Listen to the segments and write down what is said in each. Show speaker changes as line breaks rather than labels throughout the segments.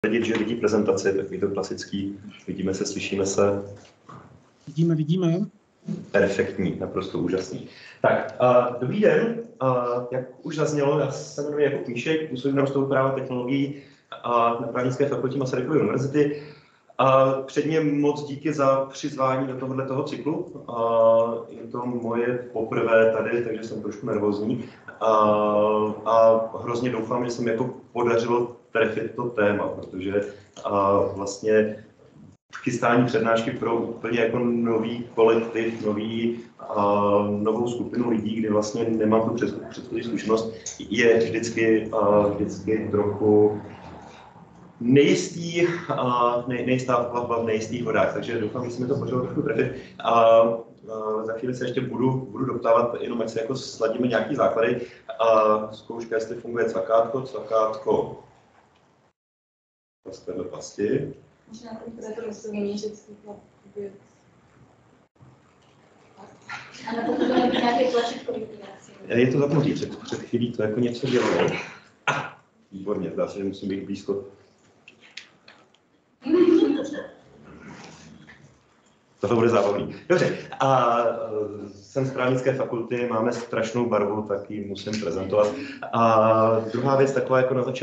Vidět, že vidí prezentaci, takový to klasický. Vidíme se, slyšíme se.
Vidíme.
Perfektní, naprosto úžasný. Tak, dobrý den. Jak už zaznělo, já se jmenuji Jakub Míšek, působím na Ústavu práva technologií na Právnické fakultě Masarykovy univerzity. Předně moc díky za přizvání do tohoto cyklu. Je to moje poprvé tady, takže jsem trošku nervózní. A hrozně doufám, že se mi jako podařilo trefit to téma, protože vlastně chystání přednášky pro úplně jako nový kolektiv, novou skupinu lidí, kdy vlastně nemám tu předchozí zkušenost, je vždycky trochu nejistá plavba v nejistých vodách, takže doufám, že se mi to podařilo trochu trefit. Za chvíli se ještě budu doptávat, jenom ať se jako sladíme nějaký základy. Zkouška, jestli funguje cvakátko. Paste do pasti.
Možná to rozumí, že to a na pokud to nějaké tlačítko vypínací.
Je to zapnutý, před chvílí to jako něco dělalo. Výborně, zdá se, že musím být blízko. To bude zábavný. Dobře, jsem z právnické fakulty, máme strašnou barvu, tak ji musím prezentovat. Druhá věc taková jako na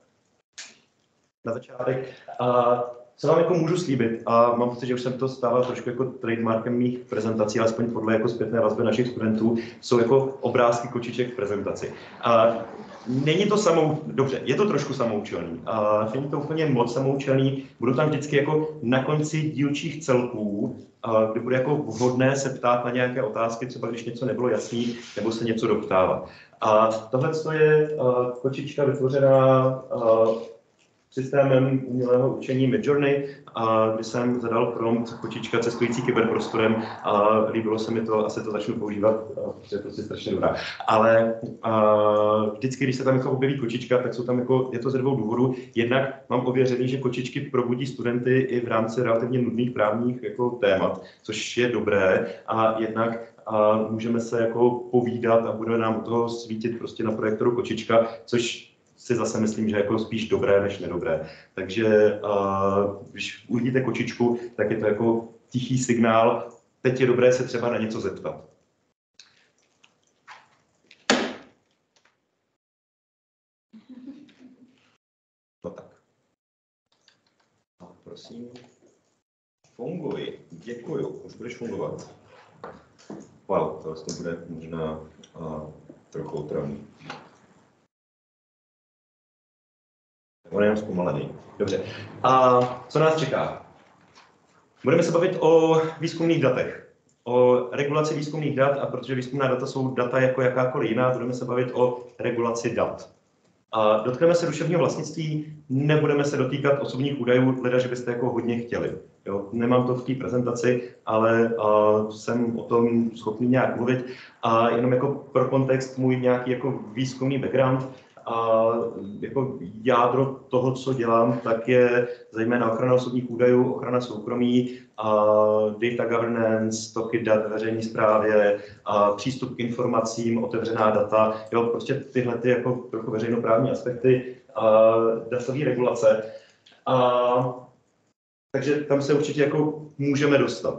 začátek. Co vám jako můžu slíbit, a mám pocit, že už jsem to stával trošku jako trademarkem mých prezentací, alespoň podle jako zpětné vazby našich studentů, jsou jako obrázky kočiček v prezentaci. Není to dobře, je to trošku samoučelný, není to úplně moc samoučelný, budou tam vždycky jako na konci dílčích celků, kdy bude jako vhodné se ptát na nějaké otázky, třeba když něco nebylo jasný, nebo se něco doptávat. Tohle je kočička vytvořená systémem umělého učení Midjourney, kdy jsem zadal prompt kočička cestující kyberprostorem a líbilo se mi to, asi to začnu používat, protože je prostě strašně dobrá. Ale vždycky, když se tam jako objeví kočička, tak jsou tam jako, je to ze dvou důvodů. Jednak mám ověřený, že kočičky probudí studenty i v rámci relativně nudných právních jako témat, což je dobré, a jednak můžeme se jako povídat a bude nám u toho svítit prostě na projektoru kočička, což si zase myslím, že jako spíš dobré než nedobré. Takže když uvidíte kočičku, tak je to jako tichý signál, teď je dobré se třeba na něco zeptat. No tak. Prosím, funguj. Děkuju, už budeš fungovat. Wow, to vlastně bude možná trochu otravný. On je jenom zpomalený. Dobře. A co nás čeká? Budeme se bavit o výzkumných datech. O regulaci výzkumných dat, a protože výzkumná data jsou data jako jakákoliv jiná, budeme se bavit o regulaci dat. A dotkneme se duševního vlastnictví, nebudeme se dotýkat osobních údajů, leda, že byste jako hodně chtěli. Jo, nemám to v té prezentaci, ale jsem o tom schopný nějak mluvit. A jenom jako pro kontext můj nějaký jako výzkumný background, a jako jádro toho, co dělám, tak je zejména ochrana osobních údajů, ochrana soukromí, data governance, toky dat veřejné správě, přístup k informacím, otevřená data, jo, prostě tyhle ty jako trochu veřejnoprávní aspekty, datové regulace. Takže tam se určitě jako můžeme dostat.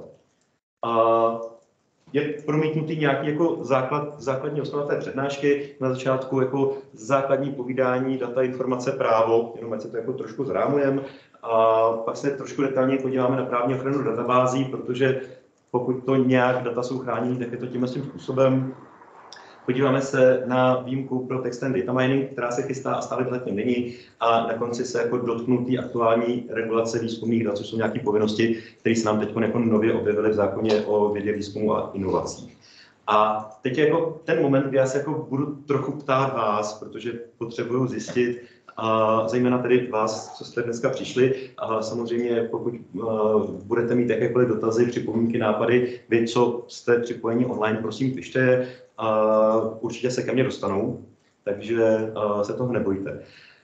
Je promítnutý nějaký jako základní osnova té přednášky, na začátku jako základní povídání, data, informace, právo, jenom ať se to jako trošku zrámujeme, a pak se trošku detailněji podíváme na právní ochranu databází, protože pokud to nějak data jsou chráněny, tak je to tímhle způsobem. Podíváme se na výjimku pro text and data mining, která se chystá a stále zatím není, a na konci se jako dotknutý aktuální regulace výzkumných dat, což jsou nějaké povinnosti, které se nám teď jako nově objevily v zákoně o vědě, výzkumu a inovacích. A teď je jako ten moment, kdy já se jako budu trochu ptát vás, protože potřebuju zjistit, zejména tedy vás, co jste dneska přišli, a samozřejmě pokud budete mít jakékoliv dotazy, připomínky, nápady, vy, co jste připojení online, prosím, pište je. Určitě se ke mně dostanou, takže se toho nebojte.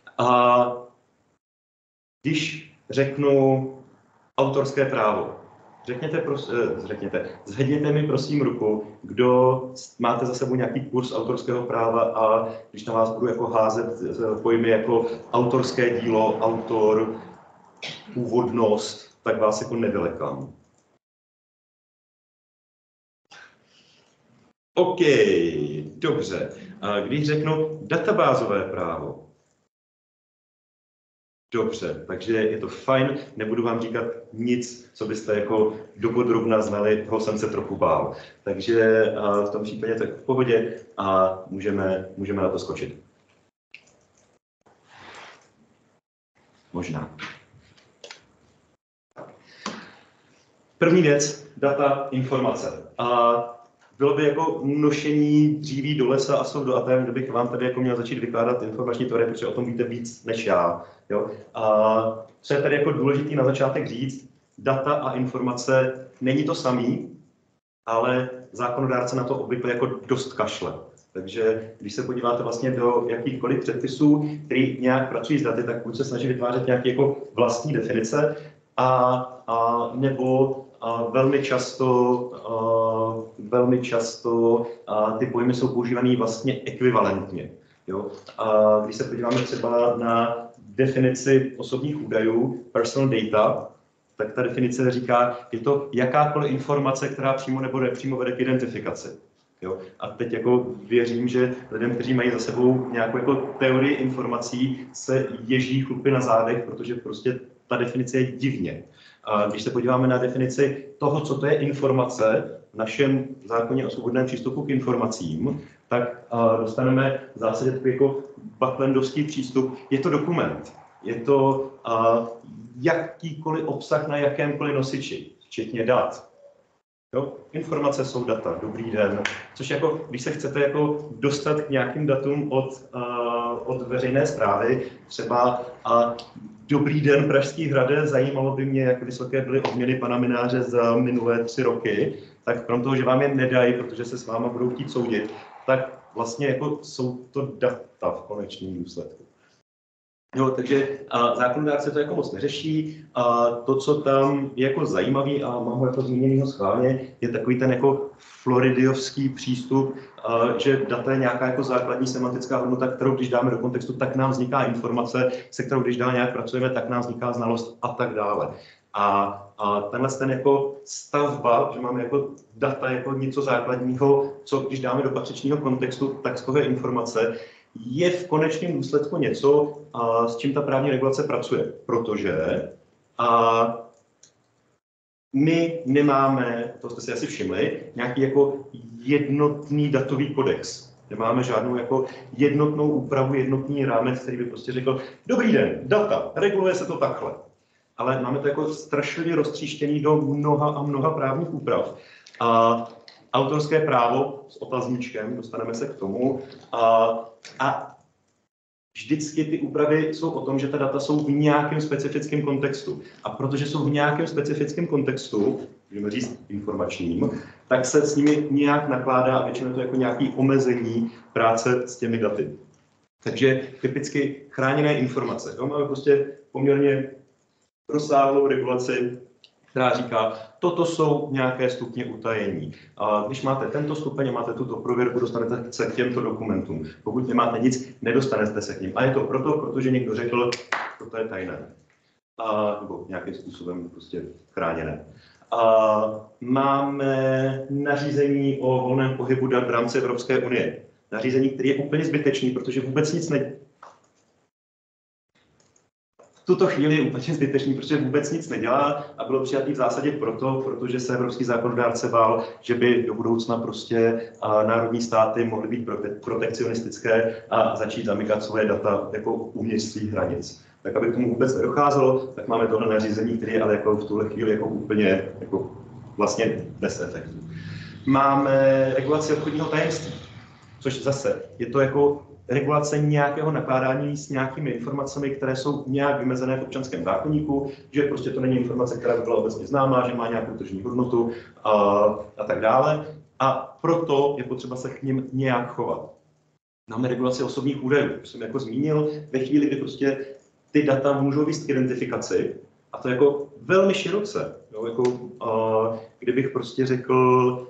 Když řeknu autorské právo, zvedněte mi prosím ruku, kdo máte za sebou nějaký kurz autorského práva, a když na vás budu jako házet pojmy jako autorské dílo, autor, původnost, tak vás jako nevylekám. OK, dobře. A když řeknu databázové právo, dobře, takže je to fajn, nebudu vám říkat nic, co byste jako dopodrobna znali, toho jsem se trochu bál. Takže v tom případě to je v pohodě a můžeme na to skočit. Možná. První věc, data, informace. Bylo by jako nošení dříví do lesa a sov do atem, kdybych vám tady jako měl začít vykládat informační teorie, protože o tom víte víc než já. Jo? A co je tady jako důležité na začátek říct, data a informace není to samý, ale zákonodárce na to obvykle jako dost kašle. Takže když se podíváte vlastně do jakýchkoliv předpisů, který nějak pracují s daty, tak buď se snaží vytvářet nějaké jako vlastní definice, nebo velmi často ty pojmy jsou používané vlastně ekvivalentně. Jo? Když se podíváme třeba na definici osobních údajů, personal data, tak ta definice říká, je to jakákoliv informace, která přímo nebo nepřímo vede k identifikaci. Jo? A teď jako věřím, že lidem, kteří mají za sebou nějakou jako teorii informací, se ježí chlupy na zádech, protože prostě ta definice je divně. A když se podíváme na definici toho, co to je informace v našem zákoně o svobodném přístupu k informacím, tak dostaneme v zásadě takový jako Bucklandovský přístup. Je to dokument, je to jakýkoliv obsah na jakémkoliv nosiči, včetně dat. Jo? Informace jsou data, dobrý den, což jako, když se chcete jako dostat k nějakým datům od veřejné správy, třeba dobrý den Pražský hrade, zajímalo by mě, jak vysoké byly odměny pana Mináře za minulé 3 roky, tak krom toho, že vám je nedají, protože se s váma budou chtít soudit, tak vlastně jako jsou to data v konečném důsledku. Jo, takže zákonodárce to jako moc neřeší. To, co tam je jako zajímavý, a mám ho jako zmíněnýho schválně, je takový ten jako floridiovský přístup, že data je nějaká jako základní semantická hodnota, kterou když dáme do kontextu, tak nám vzniká informace, se kterou když dál nějak pracujeme, tak nám vzniká znalost a tak dále. A tenhle ten jako stavba, že máme jako data jako něco základního, co když dáme do patřičného kontextu, tak z toho je informace, je v konečném důsledku něco, s čím ta právní regulace pracuje, protože my nemáme, to jste si asi všimli, nějaký jako jednotný datový kodex. Nemáme žádnou jako jednotnou úpravu, jednotný rámec, který by prostě řekl, dobrý den, data, reguluje se to takhle. Ale máme to jako strašlivě roztříštěný do mnoha a mnoha právních úprav. Autorské právo s otazníčkem, dostaneme se k tomu. A vždycky ty úpravy jsou o tom, že ta data jsou v nějakém specifickém kontextu. A protože jsou v nějakém specifickém kontextu, můžeme říct informačním, tak se s nimi nějak nakládá a většinou to jako nějaké omezení práce s těmi daty. Takže typicky chráněné informace. Jo? Máme prostě poměrně rozsáhlou regulaci, která říká, toto jsou nějaké stupně utajení. A když máte tento stupeň a máte tuto prověrku, dostanete se k těmto dokumentům. Pokud nemáte nic, nedostanete se k nim. A je to proto, protože někdo řekl, toto je tajné. Nebo nějakým způsobem prostě chráněné. Máme nařízení o volném pohybu dat v rámci Evropské unie. Nařízení, které je úplně zbytečný, protože vůbec nic v tuto chvíli je úplně zbytečný, protože vůbec nic nedělá a bylo přijatý v zásadě protože se evropský zákonodárce bál, že by do budoucna prostě národní státy mohly být protekcionistické a začít zamykat svoje data jako uvnitř svých hranic. Tak aby k tomu vůbec nedocházelo, tak máme tohle nařízení, které je ale jako v tuhle chvíli jako úplně jako vlastně bez efektu. Máme regulaci obchodního tajemství, což zase je to jako regulace nějakého nakládání s nějakými informacemi, které jsou nějak vymezené v občanském zákoníku, že prostě to není informace, která by byla obecně známá, že má nějakou tržní hodnotu a tak dále. A proto je potřeba se k nim nějak chovat. Máme regulaci osobních údajů, jsem jako zmínil, ve chvíli, kdy prostě ty data můžou vést k identifikaci, a to jako velmi široce. Jo, jako, kdybych prostě řekl,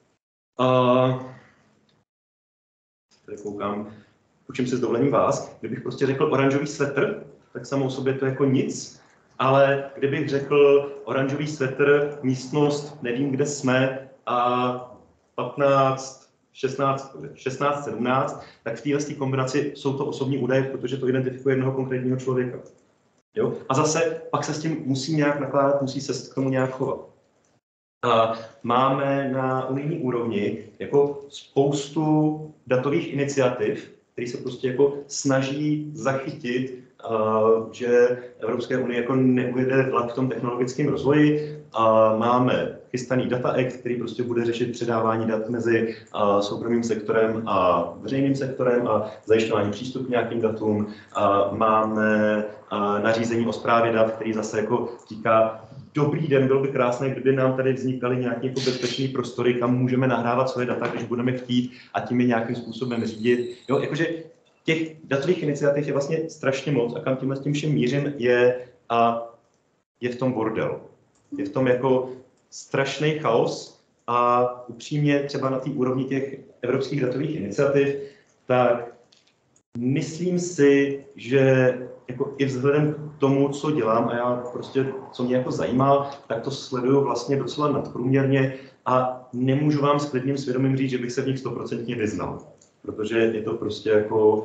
tady koukám, učím si s dovolením vás, kdybych prostě řekl oranžový svetr, tak samou sobě to jako nic, ale kdybych řekl oranžový svetr, místnost, nevím, kde jsme, a 15, 16, 17, tak v téhle kombinaci jsou to osobní údaje, protože to identifikuje jednoho konkrétního člověka. Jo? A zase pak se s tím musí nějak nakládat, musí se k tomu nějak chovat. A máme na unijní úrovni jako spoustu datových iniciativ, které se prostě jako snaží zachytit, že Evropské unie jako neujede vlak v tom technologickém rozvoji. Máme chystaný Data Act, který prostě bude řešit předávání dat mezi soukromým sektorem a veřejným sektorem a zajišťování přístupu k nějakým datům. Máme nařízení o správě dat, který zase jako říká, dobrý den, bylo by krásné, kdyby nám tady vznikaly nějaké jako bezpečné prostory, kam můžeme nahrávat svoje data, když budeme chtít, a tím je nějakým způsobem řídit. Jo, jakože těch datových iniciativ je vlastně strašně moc, a kam tímhle s tím všem mířím, je v tom bordel. Je v tom jako strašný chaos, a upřímně třeba na té úrovni těch evropských datových iniciativ, tak myslím si, že jako i vzhledem k tomu, co dělám, a já prostě, co mě jako zajímá, tak to sleduju vlastně docela nadprůměrně a nemůžu vám s klidným svědomím říct, že bych se v nich 100% vyznal. Protože je to prostě jako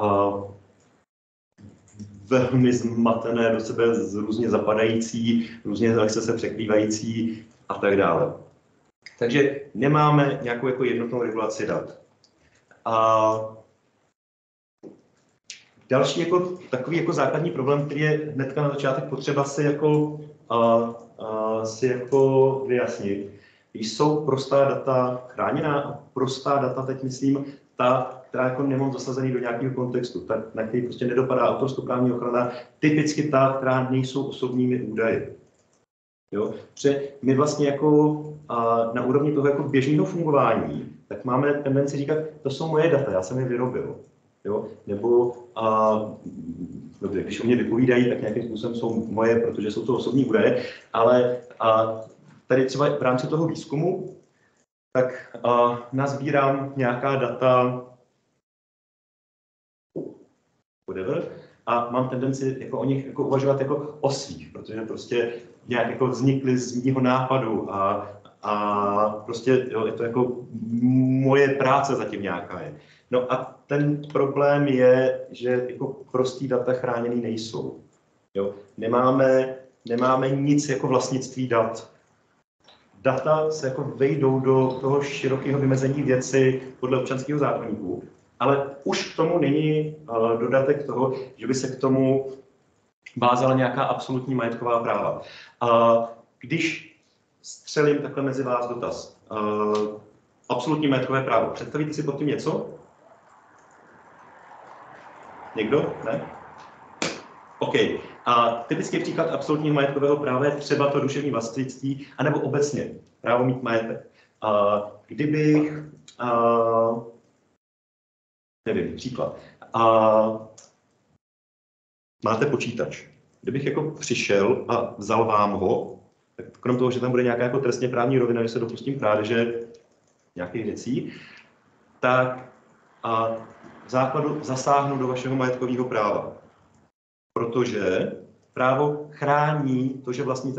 velmi zmatené, do sebe různě zapadající, různě lehce se překrývající a tak dále. Takže nemáme nějakou jako jednotnou regulaci dat. A další jako takový jako základní problém, který je hnedka na začátek potřeba si jako vyjasnit, jsou prostá data chráněná, a prostá data, teď myslím, ta, která jako nemám zasazený do nějakého kontextu, ta, na který prostě nedopadá autorskoprávní ochrana, typicky ta, která nejsou osobními údaji. Jo? Protože my vlastně jako na úrovni toho jako běžného fungování, tak máme tendenci říkat, to jsou moje data, já jsem je vyrobil. Jo? Nebo když o mě vypovídají, tak nějakým způsobem jsou moje, protože jsou to osobní údaje, ale tady třeba v rámci toho výzkumu, tak nazbírám nějaká data, whatever, a mám tendenci jako o nich jako uvažovat jako o svých, protože prostě nějak jako vznikly z mého nápadu a prostě jo, je to jako moje práce zatím nějaká je. No a ten problém je, že jako prostý data chráněný nejsou. Jo? Nemáme nic jako vlastnictví dat. Data se jako vejdou do toho širokého vymezení věci podle občanského zákoníku, ale už k tomu není dodatek toho, že by se k tomu vázala nějaká absolutní majetková práva. Když střelím takhle mezi vás dotaz, absolutní majetkové právo, představíte si pod tím něco? Někdo? Ne? OK. A typický příklad absolutního majetkového práva je třeba to duševní vlastnictví, anebo obecně právo mít majetek. Kdybych, nevím, příklad. Máte počítač. Kdybych jako přišel a vzal vám ho, tak krom toho, že tam bude nějaká jako trestně právní rovina, že se dopustím krádeže nějakých věcí, tak v základu zasáhnu do vašeho majetkového práva. Protože právo chrání to, že vlastníte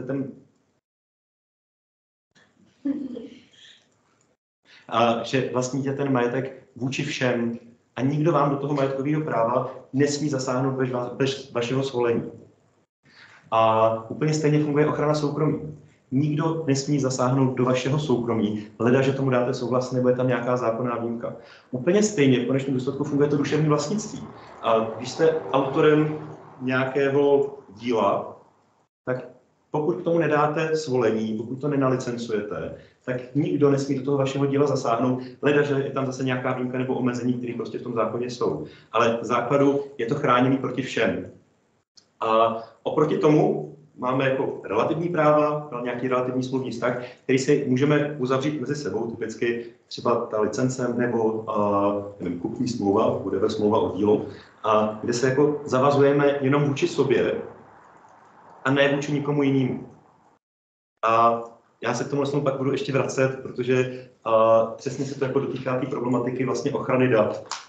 že vlastníte ten majetek vůči všem a nikdo vám do toho majetkového práva nesmí zasáhnout bez vašeho svolení. A úplně stejně funguje ochrana soukromí. Nikdo nesmí zasáhnout do vašeho soukromí, leda, že tomu dáte souhlas, nebo je tam nějaká zákonná výjimka. Úplně stejně v konečném důsledku funguje to duševní vlastnictví. A když jste autorem nějakého díla, tak pokud k tomu nedáte svolení, pokud to nenalicencujete, tak nikdo nesmí do toho vašeho díla zasáhnout, leda, že je tam zase nějaká výjimka nebo omezení, které prostě v tom zákoně jsou. Ale v základu je to chráněný proti všem. A oproti tomu máme jako relativní práva, nějaký relativní smluvní vztah, který si můžeme uzavřít mezi sebou, typicky třeba ta licence nebo nevím, kupní smlouva, bude smlouva o dílu, kde se jako zavazujeme jenom vůči sobě a ne vůči nikomu jinému. A já se k tomu vlastně pak budu ještě vracet, protože přesně se to jako dotýká té problematiky vlastně ochrany dat.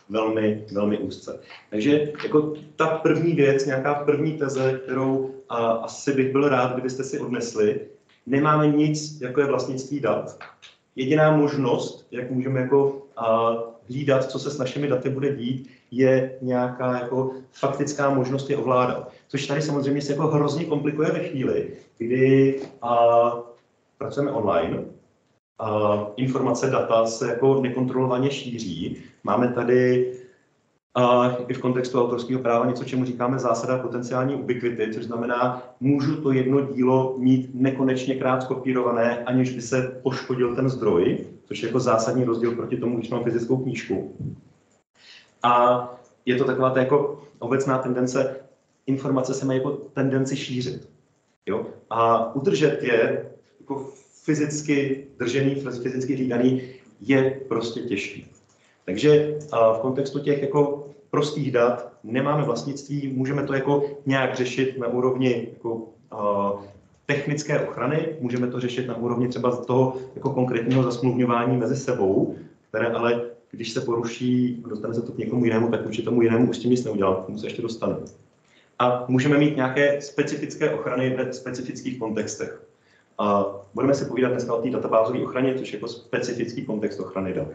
velmi, velmi úzce. Takže jako ta první věc, nějaká první teze, kterou asi bych byl rád, kdybyste si odnesli, nemáme nic, jako je vlastnictví dat. Jediná možnost, jak můžeme jako hlídat, co se s našimi daty bude dít, je nějaká jako faktická možnost je ovládat. Což tady samozřejmě se jako hrozně komplikuje ve chvíli, kdy pracujeme online, informace, data se jako nekontrolovaně šíří. Máme tady i v kontextu autorského práva něco, čemu říkáme zásada potenciální ubiquity, což znamená, můžu to jedno dílo mít nekonečněkrát skopírované, aniž by se poškodil ten zdroj, což je jako zásadní rozdíl proti tomu, když mám fyzickou knížku. A je to taková ta jako obecná tendence, informace se mají jako tendenci šířit. Jo? A udržet je jako fyzicky držený, fyzicky hlídaný je prostě těžký. Takže v kontextu těch jako prostých dat nemáme vlastnictví, můžeme to jako nějak řešit na úrovni jako, technické ochrany, můžeme to řešit na úrovni třeba toho jako konkrétního zasmluvňování mezi sebou, které ale když se poruší, dostane se to k někomu jinému, tak určitě tomu jinému už s tím nic neudělám, k tomu se ještě dostanu. A můžeme mít nějaké specifické ochrany ve specifických kontextech. Budeme si povídat dneska o té databázové ochraně, což je jako specifický kontext ochrany dat.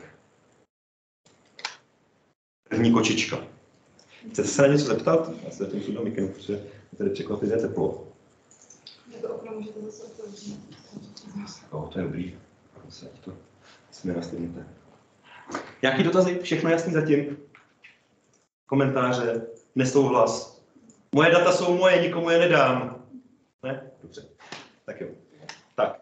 První kočička. Chcete se na něco zeptat? Já se zatím do mikinu, protože tady překvapivě teplo.
To okno můžete zase otevřít.
To je dobrý. To jsme nastínete. Nějaký dotazy? Všechno jasný zatím? Komentáře? Nesouhlas? Moje data jsou moje, nikomu je nedám. Ne? Dobře. Tak jo. Tak.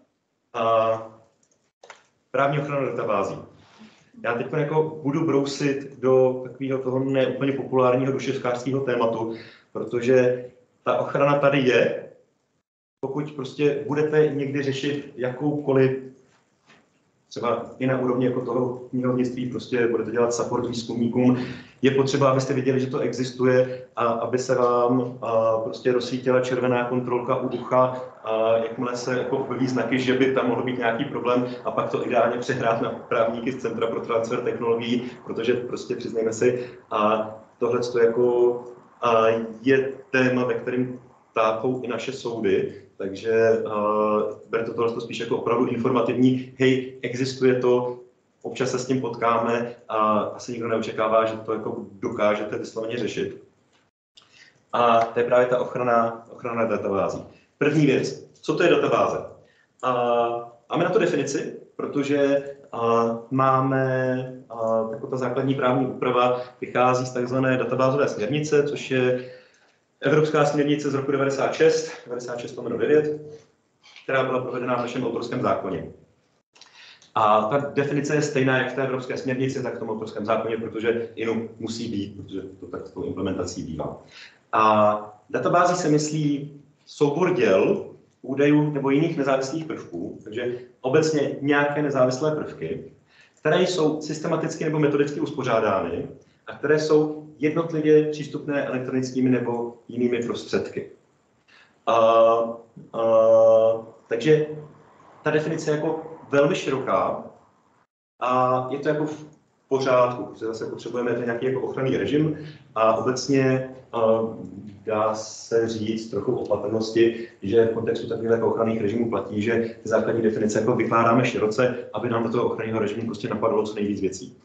Právní ochrana databází. Já teď jako budu brousit do takového toho neúplně populárního duševkářského tématu, protože ta ochrana tady je. Pokud prostě budete někdy řešit jakoukoliv, třeba i na úrovni jako toho knihovnictví, prostě budete dělat support výzkumníkům, je potřeba, abyste viděli, že to existuje a aby se vám prostě rozsvítila červená kontrolka u ucha, jakmile se jako objeví znaky, že by tam mohl být nějaký problém a pak to ideálně přehrát na právníky z Centra pro transfer technologií, protože prostě přiznejme si, tohle jako je téma, ve kterém tápou i naše soudy, takže berte tohle spíš jako opravdu informativní, hej, existuje to, občas se s tím potkáme a asi nikdo neočekává, že to jako dokážete vysloveně řešit. A to je právě ta ochrana databází. První věc, co to je databáze? Máme na to definici, protože máme taková ta základní právní úprava vychází z takzvané databázové směrnice, což je Evropská směrnice z roku 96/9, která byla provedena v našem autorském zákoně. A ta definice je stejná jak v té evropské směrnici, tak v tom autorském zákoně, protože jinou musí být, protože to tak s tou implementací bývá. A databází se myslí soubor děl, údajů nebo jiných nezávislých prvků, takže obecně nějaké nezávislé prvky, které jsou systematicky nebo metodicky uspořádány a které jsou jednotlivě přístupné elektronickými nebo jinými prostředky. Takže ta definice je jako velmi široká a je to jako v pořádku, protože zase potřebujeme nějaký jako ochranný režim a obecně dá se říct trochu opatrnosti, že v kontextu takových jako ochranných režimů platí, že ty základní definice jako vykládáme široce, aby nám do toho ochranného režimu prostě napadlo co nejvíc věcí.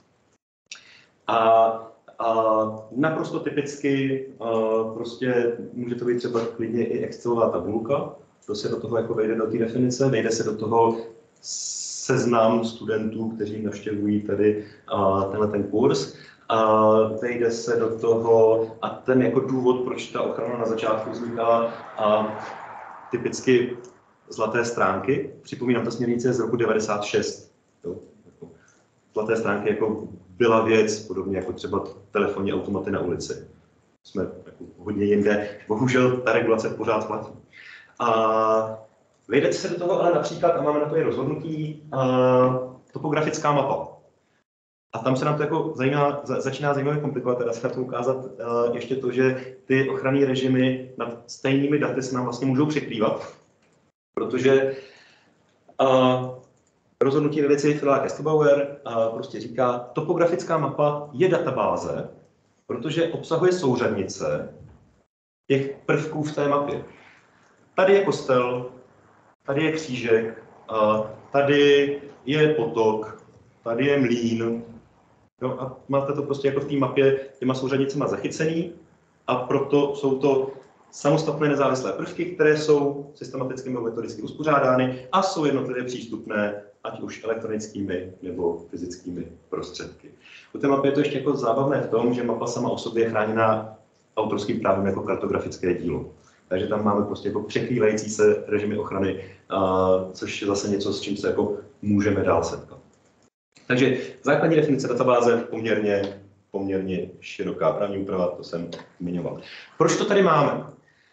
A naprosto typicky prostě může to být třeba klidně i Excelová tabulka, to se do toho jako vejde do té definice, vejde se do toho seznam studentů, kteří navštěvují tady ten kurz, vejde se do toho a ten jako důvod, proč ta ochrana na začátku vznikala typicky zlaté stránky. Připomínám, ta směrnice je z roku 96. Jo? Zlaté stránky jako byla věc, podobně jako třeba telefonní automaty na ulici. Jsme jako hodně jinde. Bohužel ta regulace pořád platí. Vejdete se do toho ale například, a máme na to i rozhodnutí, topografická mapa. A tam se nám to jako začíná zajímavě komplikovat, teda se na to ukázat ještě to, že ty ochranné režimy nad stejnými daty se nám vlastně můžou překrývat, protože rozhodnutí ve věci Phila Kestelbauer prostě říká, topografická mapa je databáze, protože obsahuje souřadnice těch prvků v té mapě. Tady je kostel, tady je křížek, tady je potok, tady je mlýn. No a máte to prostě jako v té mapě těma souřadnicema zachycený a proto jsou to samostatné nezávislé prvky, které jsou systematicky nebo metodicky uspořádány a jsou jednotlivě přístupné, ať už elektronickými nebo fyzickými prostředky. U té mapy je to ještě jako zábavné v tom, že mapa sama o sobě je chráněná autorským právem jako kartografické dílo. Takže tam máme prostě jako překrývající se režimy ochrany, což je zase něco, s čím se jako můžeme dál setkat. Takže základní definice databáze poměrně široká právní úprava, to jsem zmiňoval. Proč to tady máme?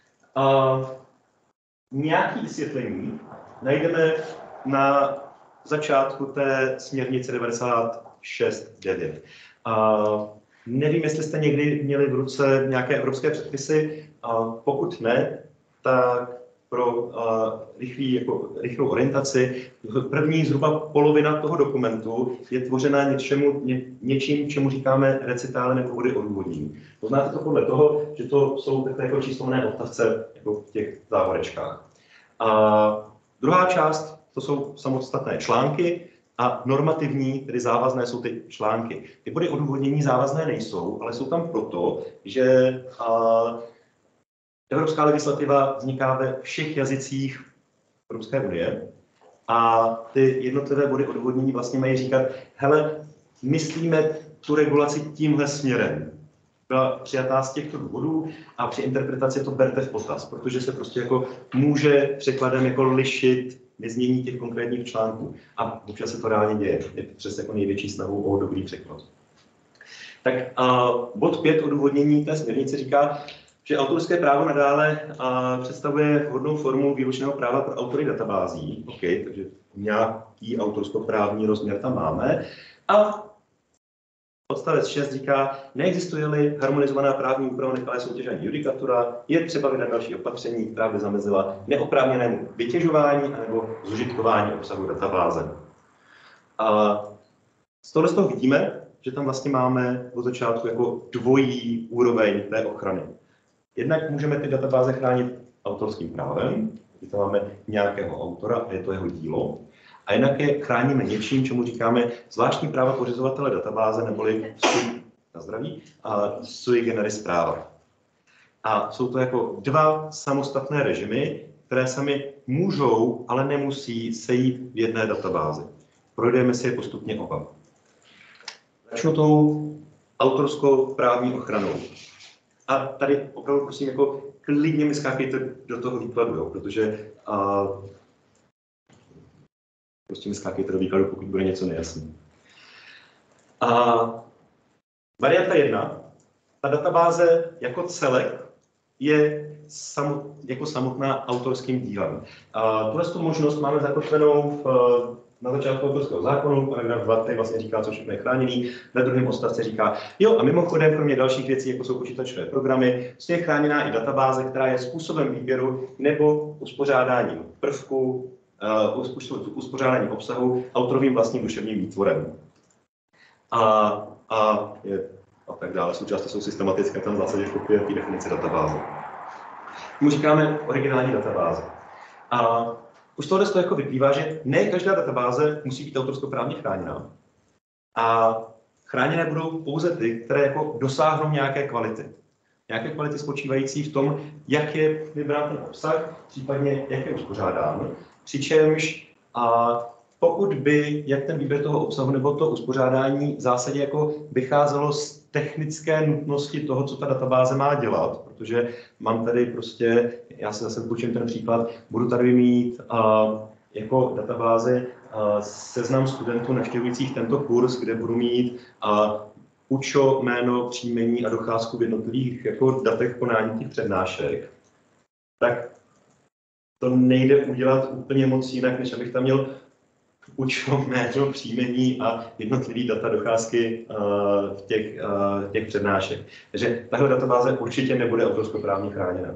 Nějaké vysvětlení najdeme na začátku té směrnice 96.9. Nevím, jestli jste někdy měli v ruce nějaké evropské předpisy. Pokud ne, tak pro rychlou orientaci první zhruba polovina toho dokumentu je tvořena něčím, čemu říkáme recitále nebo body odůvodnění. Poznáte to podle toho, že to jsou takové jako číselné odstavce jako v těch závorečkách. Druhá část, to jsou samostatné články a normativní, tedy závazné, jsou ty články. Ty body odůvodnění závazné nejsou, ale jsou tam proto, že evropská legislativa vzniká ve všech jazycích Evropské unie a ty jednotlivé body odůvodnění vlastně mají říkat, hele, myslíme tu regulaci tímhle směrem. Byla přijatá z těchto důvodů a při interpretaci to berte v potaz, protože se prostě jako může překladem jako lišit vyznění těch konkrétních článků. A občas se to reálně děje. Je přes jako největší snahu o dobrý překlad. Tak bod 5 odůvodnění té směrnice říká, že autorské právo nadále představuje vhodnou formu výlučného práva pro autory databází. OK, takže nějaký autorskoprávní rozměr tam máme. A odstavec 6 říká, neexistuje-li harmonizovaná právní úprava nekalé soutěže ani judikatura, je třeba vydat další opatření, která by zamezila neoprávněnému vytěžování nebo zužitkování obsahu databáze. A z toho vidíme, že tam vlastně máme od začátku jako dvojí úroveň té ochrany. Jednak můžeme ty databáze chránit autorským právem, kdy tam máme nějakého autora a je to jeho dílo. A jinak je chráníme něčím, čemu říkáme zvláštní práva pořizovatele databáze neboli sui generis práva. A jsou to jako dva samostatné režimy, které sami můžou, ale nemusí sejít v jedné databázi. Projdeme si je postupně oba. Začnu tou autorskou právní ochranou. A tady opravdu prosím, jako klidně mi skákejte do toho výkladu, jo, protože prostě mi skákejte do výkladu, pokud bude něco nejasné. Varianta 1. Ta databáze jako celek je jako samotná autorským dílem. Tuhle možnost máme zakotvenou na začátku autorského zákonu, paragraf 2, který vlastně říká, co všechno je chráněný. Na druhém odstavci říká, jo, a mimochodem, kromě dalších věcí, jako jsou počítačové programy, je chráněná i databáze, která je způsobem výběru nebo uspořádáním prvků, uspořádáním obsahu autorovým vlastním duševním výtvorem. A tak dále. Součástí jsou systematické, tam v zásadě kopie té definice databáze. My říkáme originální databáze. A už z toho jako vyplývá, že ne každá databáze musí být autorskoprávně chráněná. A chráněné budou pouze ty, které jako dosáhnou nějaké kvality. Nějaké kvality spočívající v tom, jak je vybrán ten obsah, případně jak je uspořádán. Přičemž pokud by, jak ten výběr toho obsahu nebo to uspořádání v zásadě jako vycházelo z technické nutnosti toho, co ta databáze má dělat, protože mám tady prostě, já si zase půjčím ten příklad, budu tady mít jako databázi seznam studentů navštěvujících tento kurz, kde budu mít učo, jméno, příjmení a docházku v jednotlivých jako datech konání těch přednášek, tak to nejde udělat úplně moc jinak, než abych tam měl učo, jméno, příjmení a jednotlivý data docházky těch přednášek. Takže tahle databáze určitě nebude autorskoprávně chráněna.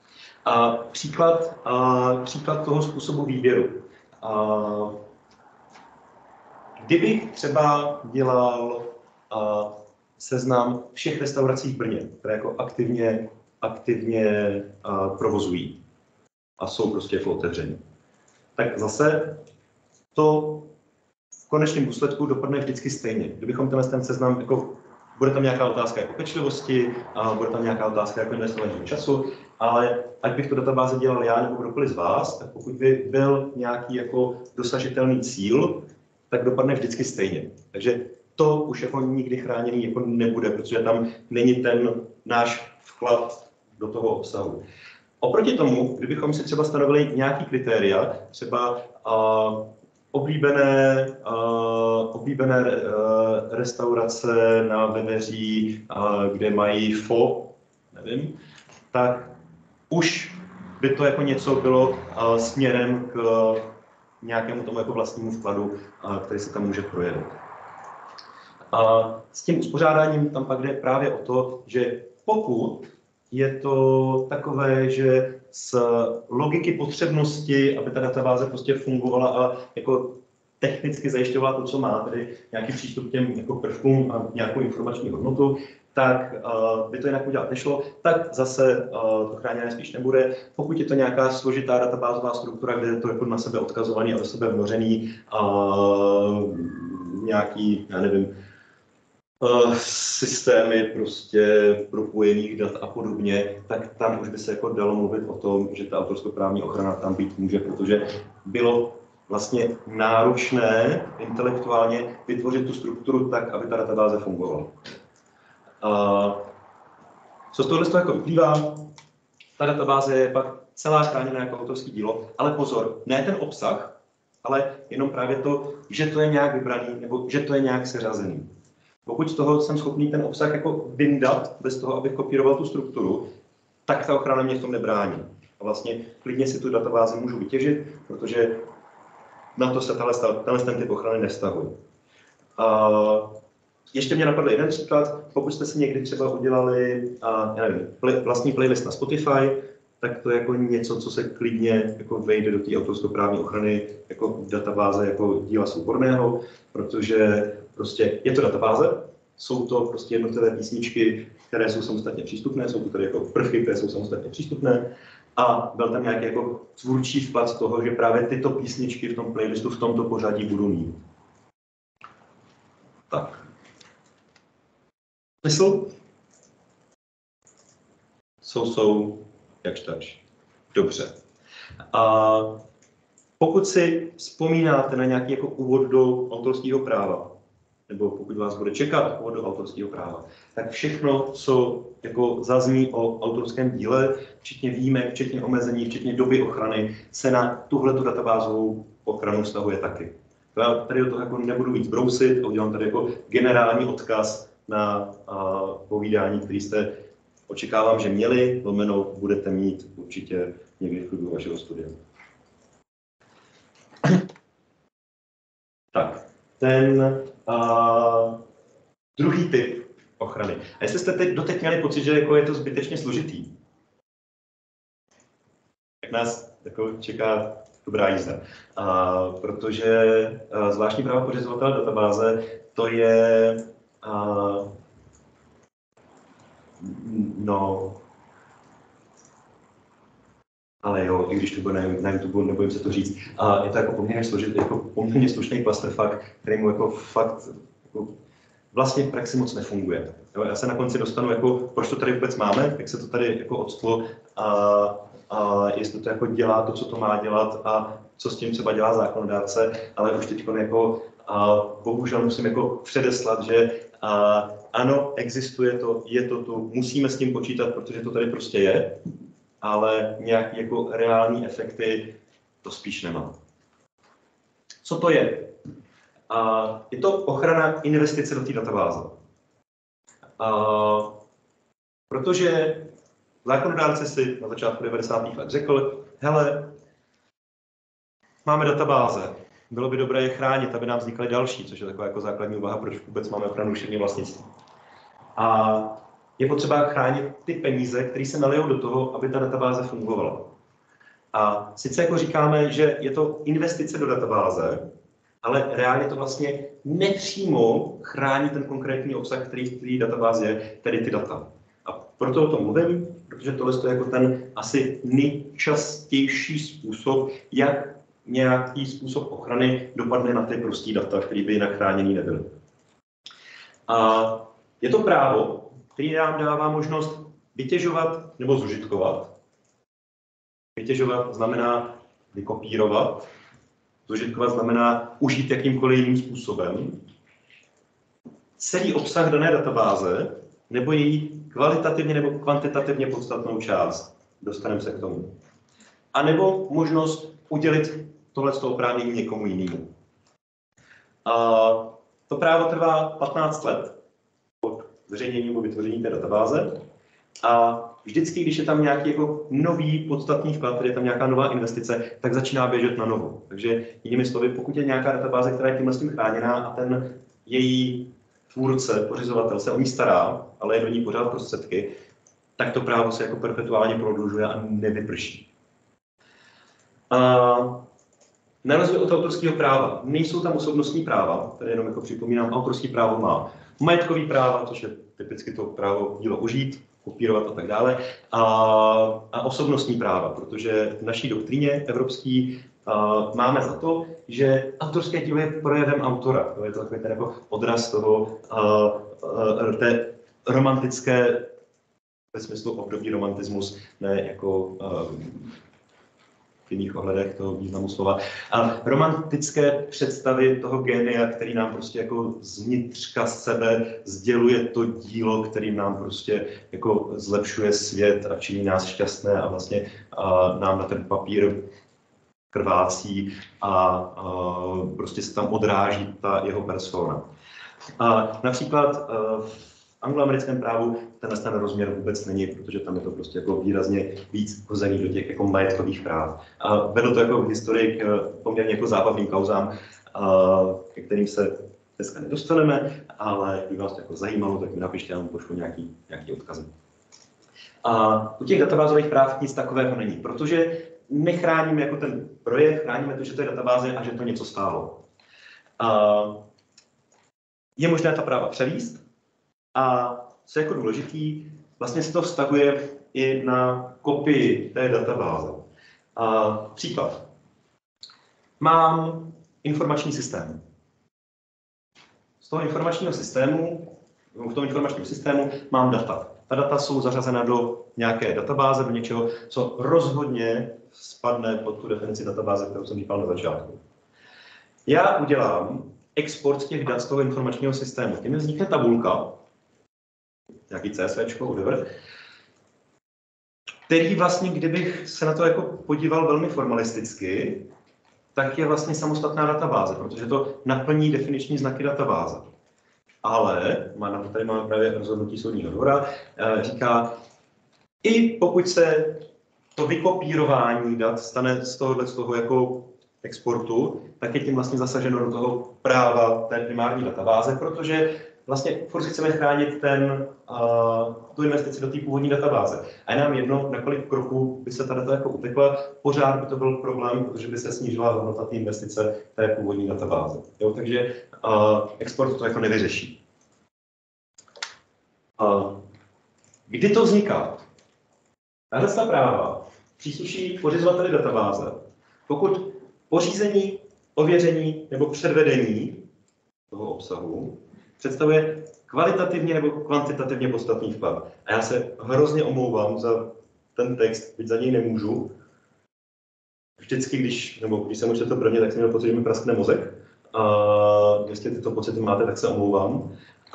Příklad toho způsobu výběru. Kdybych třeba dělal seznam všech restaurací v Brně, které jako aktivně provozují a jsou prostě jako otevření, tak zase to v konečném důsledku dopadne vždycky stejně. Kdybychom ten seznam, jako, bude tam nějaká otázka jako pečlivosti, bude tam nějaká otázka jako investování času, ale ať bych tu databázi dělal já nebo kdokoliv z vás, tak pokud by byl nějaký jako dosažitelný cíl, tak dopadne vždycky stejně. Takže to už jako nikdy chráněný jako nebude, protože tam není ten náš vklad do toho obsahu. Oproti tomu, kdybychom si třeba stanovili nějaký kritéria, třeba oblíbené restaurace na Veneří, kde mají fo, nevím, tak už by to jako něco bylo směrem k nějakému tomu jako vlastnímu vkladu, který se tam může projevit. S tím uspořádáním tam pak jde právě o to, že pokud je to takové, že z logiky potřebnosti, aby ta databáze prostě fungovala a jako technicky zajišťovala to, co má, tedy nějaký přístup k těm jako prvkům a nějakou informační hodnotu, tak by to jinak udělat nešlo, tak zase to chráněné spíš nebude. Pokud je to nějaká složitá databázová struktura, kde je to jako na sebe odkazovaný a do sebe vnořený, nějaký, já nevím, systémy prostě propojených dat a podobně, tak tam už by se jako dalo mluvit o tom, že ta autorskoprávní ochrana tam být může, protože bylo vlastně náročné intelektuálně vytvořit tu strukturu tak, aby ta databáze fungovala. Co z tohohle jako vyplývá? Ta databáze je pak celá chráněná jako autorský dílo, ale pozor, ne ten obsah, ale jenom právě to, že to je nějak vybraný nebo že to je nějak seřazený. Pokud z toho jsem schopný ten obsah jako vyndat, bez toho, abych kopíroval tu strukturu, tak ta ochrana mě v tom nebrání. A vlastně klidně si tu databázi můžu vytěžit, protože na to se tenhle typ ochrany nevztahuje. Ještě mě napadl jeden příklad. Pokud jste si někdy třeba udělali vlastní playlist na Spotify, tak to je jako něco, co se klidně jako vejde do té autorskoprávní ochrany jako databáze jako díla souborného, protože prostě je to databáze, jsou to prostě jednotlivé písničky, které jsou samostatně přístupné, jsou to tady jako prvky, které jsou samostatně přístupné a byl tam nějaký jako tvůrčí vklad z toho, že právě tyto písničky v tom playlistu v tomto pořadí budu mít. Tak. Smysl? Jsou, jakž tač. Dobře. A pokud si vzpomínáte na nějaký jako úvod do autorského práva, nebo pokud vás bude čekat úvod do autorského práva, tak všechno, co jako zazní o autorském díle, včetně výjimek, včetně omezení, včetně doby ochrany, se na tuhletu databázovou ochranu vztahuje taky. Já tady do toho jako nebudu víc brousit, a udělám tady jako generální odkaz na povídání, který jste očekávám, že měli, lomeno budete mít určitě někdy v průběhu vašeho studia. Tak, ten druhý typ ochrany. A jestli jste doteď měli pocit, že jako je to zbytečně složitý, tak nás jako čeká dobrá jízda. Protože zvláštní právo pořizovatele databáze, to je ale jo, i když to bude na YouTube, nebojím se to říct, je to jako poměrně složitý, jako poměrně slušný clusterfuck, který mu jako fakt jako vlastně v praxi moc nefunguje. Jo, já se na konci dostanu, jako, proč to tady vůbec máme, jak se to tady jako odstlo a jestli to jako dělá to, co to má dělat a co s tím třeba dělá zákonodárce, ale už teď jako bohužel musím jako předeslat, že ano, existuje to, je to tu, musíme s tím počítat, protože to tady prostě je, ale nějaké jako reální efekty to spíš nemá. Co to je? Je to ochrana investice do té databáze. Protože zákonodárce si na začátku 90. let řekl, hele, máme databáze, bylo by dobré je chránit, aby nám vznikaly další, což je taková jako základní úvaha, proč vůbec máme ochranu duševního vlastnictví. A je potřeba chránit ty peníze, které se nalijou do toho, aby ta databáze fungovala. A sice jako říkáme, že je to investice do databáze, ale reálně to vlastně nepřímo chrání ten konkrétní obsah, který v té databázi je, tedy ty data. A proto o tom mluvím, protože tohle je jako ten asi nejčastější způsob, jak nějaký způsob ochrany dopadne na ty prostý data, který by jinak chráněný nebyly. A je to právo, který nám dává možnost vytěžovat nebo zužitkovat. Vytěžovat znamená vykopírovat, zužitkovat znamená užít jakýmkoliv jiným způsobem celý obsah dané databáze nebo její kvalitativně nebo kvantitativně podstatnou část. Dostaneme se k tomu. A nebo možnost udělit tohleto oprávnění někomu jinému. To právo trvá 15 let od zveřejnění nebo vytvoření té databáze. A vždycky, když je tam nějaký jako nový podstatný vklad, tedy je tam nějaká nová investice, tak začíná běžet na novo. Takže jinými slovy, pokud je nějaká databáze, která je tímhle s tím chráněná a ten její tvůrce, pořizovatel se o ní stará, ale je do ní pořád prostředky, tak to právo se jako perpetuálně prodlužuje a nevyprší. Na rozdíl od autorského práva nejsou tam osobnostní práva, které jenom jako připomínám, autorské právo má majetkový práva, což je typicky to právo dílo užít, kopírovat a tak dále, a osobnostní práva, protože v naší doktríně evropský máme za to, že autorské dílo je projevem autora. To je to takový ten jako odraz toho té romantické, ve smyslu období romantismus, ne jako v jiných ohledech toho významu slova. A romantické představy toho génia, který nám prostě jako zvnitřka sebe sděluje to dílo, kterým nám prostě jako zlepšuje svět a činí nás šťastné a vlastně nám na ten papír krvácí a prostě se tam odráží ta jeho persona. A například v angloamerickém právu ten rozměr vůbec není, protože tam je to prostě jako výrazně víc hozený do těch jako majetkových práv. A vedlo to jako v historii k poměrně jako zábavným kauzám, ke kterým se dneska nedostaneme, ale kdyby vás to jako zajímalo, tak mi napište, já vám pošlu nějaký odkazy. A u těch databázových práv nic takového není, protože nechráníme jako ten projekt, chráníme to, že to je databáze a že to něco stálo. Je možné ta práva převíst a co je jako důležitý, vlastně se to vztahuje i na kopii té databáze. Příklad. Mám informační systém. Z toho informačního systému, v tom informačním systému mám data. Ta data jsou zařazena do nějaké databáze, do něčeho, co rozhodně spadne pod tu definici databáze, kterou jsem říkal na začátku. Já udělám export těch dat z toho informačního systému. Tím vznikne tabulka, nějaký CSV, whatever, který vlastně, kdybych se na to jako podíval velmi formalisticky, tak je vlastně samostatná databáze, protože to naplní definiční znaky databáze. Ale, tady máme právě rozhodnutí soudního dvora, říká, i pokud se to vykopírování dat stane z toho jako exportu, tak je tím vlastně zasaženo do toho práva té primární databáze, protože vlastně furt chceme chránit tu investici do té původní databáze. A je nám jedno, na kolik kroků by se ta data jako utekla, pořád by to byl problém, protože by se snížila hodnota té investice té původní databáze. Jo, takže export to jako nevyřeší. Kdy to vzniká? Tahle práva přísluší pořizovateli databáze, pokud pořízení, ověření nebo předvedení toho obsahu představuje kvalitativně nebo kvantitativně podstatný vklad. A já se hrozně omlouvám za ten text, byť za něj nemůžu. Vždycky, když jsem učil to prvně, tak jsem měl pocit, že mi praskne mozek. Jestli tyto pocity máte, tak se omlouvám.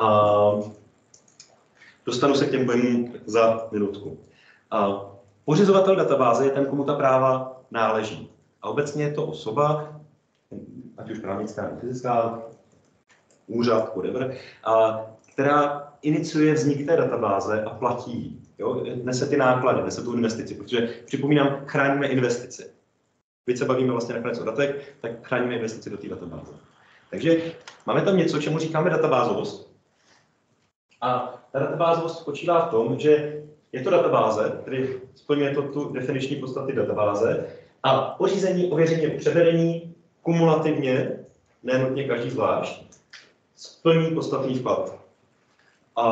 Dostanu se k těm pojmům za minutku. Pořizovatel databáze je ten, komu ta práva náleží. A obecně je to osoba, ať už právnická nebo fyzická, úřad, whatever, která iniciuje vznik té databáze a platí. Jo? Nese ty náklady, nese tu investici, protože připomínám, chráníme investici. Když se bavíme vlastně nakonec o datech, tak chráníme investici do té databáze. Takže máme tam něco, čemu říkáme databázovost. A ta databázovost spočívá v tom, že je to databáze, tedy splňuje to tu definiční podstaty databáze, a pořízení, ověření, převedení kumulativně ne nutně každý zvlášť, splní podstatný vklad. A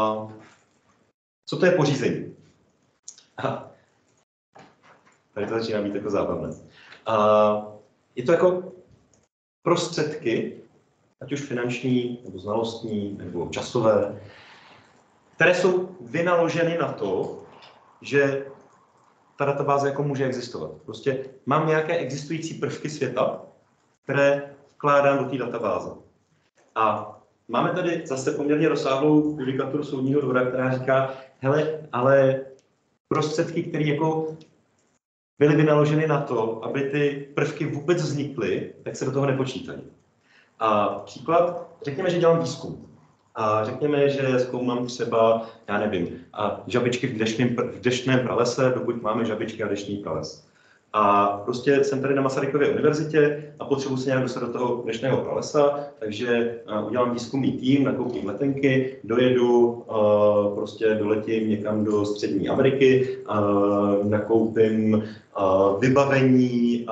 co to je pořízení? Aha. Tady to začíná být jako zábavné. Je to jako prostředky, ať už finanční, nebo znalostní, nebo časové, které jsou vynaloženy na to, že ta databáze jako může existovat. Prostě mám nějaké existující prvky světa, které vkládám do té databáze. A máme tady zase poměrně rozsáhlou judikaturu soudního dvora, která říká, hele, ale prostředky, které jako byly vynaloženy na to, aby ty prvky vůbec vznikly, tak se do toho nepočítají. A příklad, řekněme, že dělám výzkum. A řekněme, že zkoumám třeba, já nevím, žabičky v deštném pralese, dokud máme žabičky a deštný prales. A prostě jsem tady na Masarykově univerzitě a potřebuji se nějak dostat do toho deštného pralesa, takže udělám výzkumný tým, nakoupím letenky, dojedu, prostě doletím někam do Střední Ameriky, nakoupím vybavení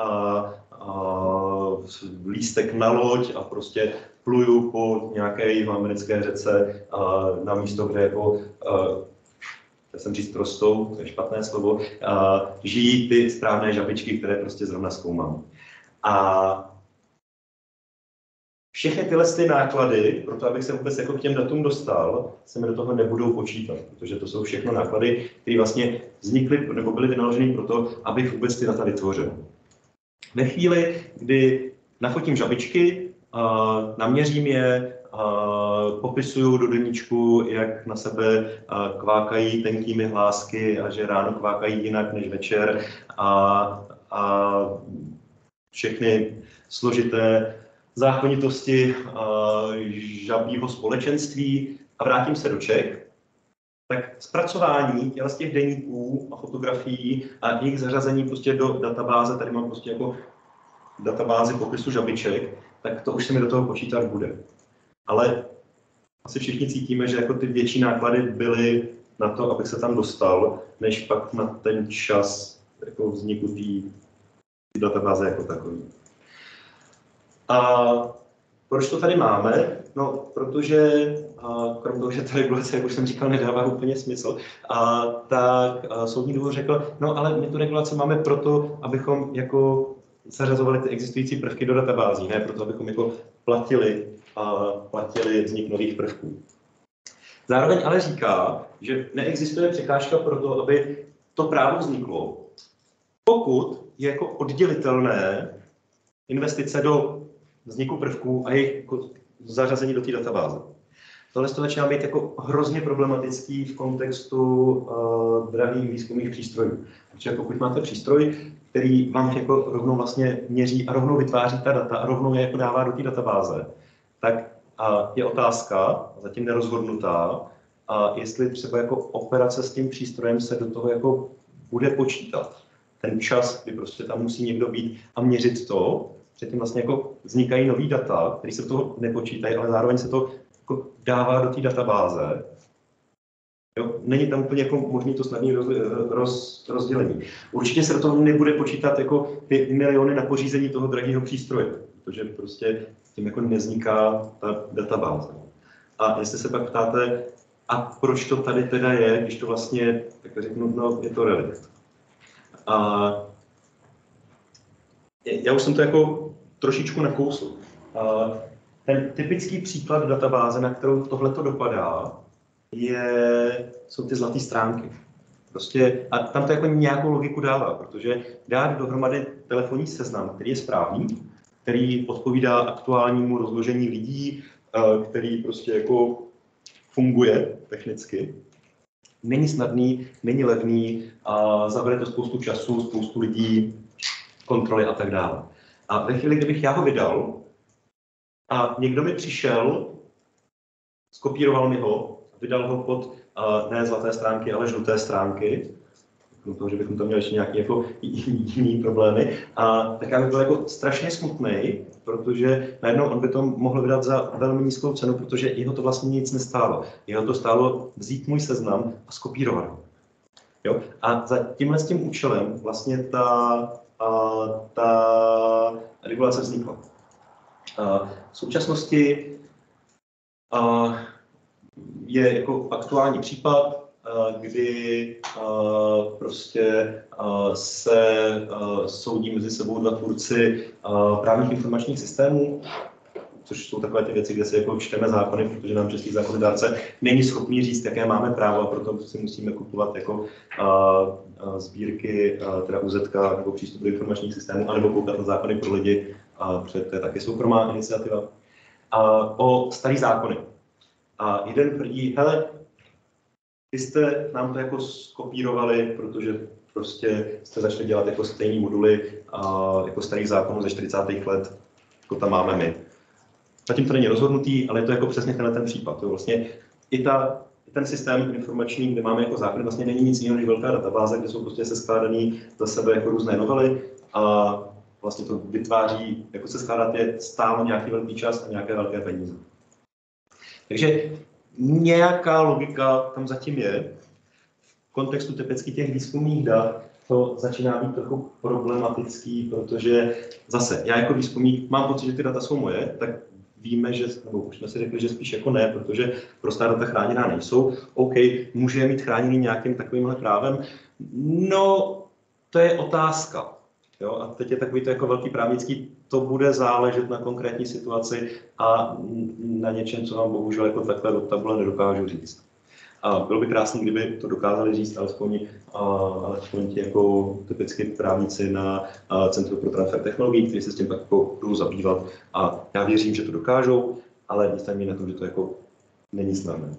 lístek na loď a prostě pluju po nějaké jihoamerické řece na místo, kde jako, já jsem říct rostou, to je špatné slovo, žijí ty správné žabičky, které prostě zrovna zkoumám. A všechny tyhle ty náklady, pro to, abych se vůbec jako k těm datům dostal, se mi do toho nebudou počítat, protože to jsou všechno náklady, které vlastně vznikly nebo byly vynaloženy pro to, abych vůbec ty data vytvořil. Ve chvíli, kdy nafotím žabičky, naměřím je, popisuju do deníčku, jak na sebe kvákají tenkými hlásky a že ráno kvákají jinak než večer a všechny složité zákonitosti žabího společenství a vrátím se do Čech, tak zpracování z těch deníků a fotografií a jejich zařazení prostě do databáze, tady mám prostě jako databázi popisu žabiček, tak to už se mi do toho počítat bude. Ale asi všichni cítíme, že jako ty větší náklady byly na to, abych se tam dostal, než pak na ten čas jako vzniku té databáze jako takový. A proč to tady máme? No, protože krom toho, že ta regulace, jak už jsem říkal, nedává úplně smysl, tak soudní dvůr řekl, no ale my tu regulaci máme proto, abychom jako zařazovali ty existující prvky do databází, ne proto, abychom jako platili vznik nových prvků. Zároveň ale říká, že neexistuje překážka pro to, aby to právo vzniklo, pokud je jako oddělitelné investice do vzniku prvků a jejich zařazení do té databáze. Tohle to začíná být jako hrozně problematický v kontextu drahých výzkumných přístrojů. Protože pokud máte přístroj, který vám jako rovnou vlastně měří a rovnou vytváří ta data a rovnou je jako dává do té databáze, tak je otázka, zatím nerozhodnutá, jestli třeba jako operace s tím přístrojem se do toho jako bude počítat. Ten čas, kdy prostě tam musí někdo být a měřit to, předtím vlastně jako vznikají nový data, které se do toho nepočítají, ale zároveň se to jako dává do té databáze. Jo? Není tam úplně jako možný to snadné rozdělení. Určitě se do toho nebude počítat jako ty miliony na pořízení toho drahého přístroje, protože prostě tím jako nevzniká ta databáze. A jestli se pak ptáte, a proč to tady teda je, když to vlastně, tak řeknu, no, je to relikt. A já už jsem to jako trošičku nakousl. Ten typický příklad databáze, na kterou tohleto dopadá, jsou ty zlaté stránky. Prostě, a tam to jako nějakou logiku dává, protože dát dohromady telefonní seznam, který je správný, který odpovídá aktuálnímu rozložení lidí, který prostě jako funguje technicky, není snadný, není levný, zabere to spoustu času, spoustu lidí, kontroly a tak dále. A ve chvíli, kdybych já ho vydal a někdo mi přišel, skopíroval mi ho, vydal ho pod ne zlaté stránky, ale žluté stránky, krom toho, že bychom tam měli ještě nějaké jako jiný problémy, tak já bych byl jako strašně smutný, protože najednou on by to mohl vydat za velmi nízkou cenu, protože jeho to vlastně nic nestálo. Jeho to stálo vzít můj seznam a skopírovat ho. Jo? A za tímhle s tím účelem vlastně ta regulace vznikla. v současnosti je jako aktuální případ, kdy prostě se soudí mezi sebou dva tvůrci právních informačních systémů, což jsou takové ty věci, kde si jako čteme zákony, protože nám český zákonodárce není schopný říct, jaké máme právo, a proto si musíme kupovat jako sbírky, teda UZK nebo přístup do informačních systémů, anebo koukat na zákony pro lidi, protože to je taky soukromá iniciativa. O starý zákony. A jeden tvrdí, hele, vy jste nám to jako skopírovali, protože prostě jste začali dělat jako stejný moduly jako starých zákonů ze 40. let, jako tam máme my. Zatím to není rozhodnutý, ale je to jako přesně ten případ. To vlastně i ten systém informační, kde máme jako zákon, vlastně není nic jiného než velká databáze, kde jsou prostě seskládaný za sebe jako různé novely a vlastně to vytváří, jako se skládat je stále nějaký velký čas a nějaké velké peníze. Takže nějaká logika tam zatím je. V kontextu typicky těch výzkumných dat to začíná být trochu problematický, protože zase já jako výzkumník mám pocit, že ty data jsou moje, tak víme, že, nebo už jsme si řekli, že spíš jako ne, protože prostá data chráněná nejsou. OK, může je mít chráněný nějakým takovýmhle právem. No, to je otázka. Jo? A teď je takový to jako velký právnický, to bude záležet na konkrétní situaci a na něčem, co vám bohužel jako takhle do tabule nedokážu říct. A bylo by krásné, kdyby to dokázali říct alespoň ti jako typicky právníci na Centru pro transfer technologií, kteří se s tím tak jako budou zabývat. A já věřím, že to dokážou, ale místě mi na tom, že to jako není snadné.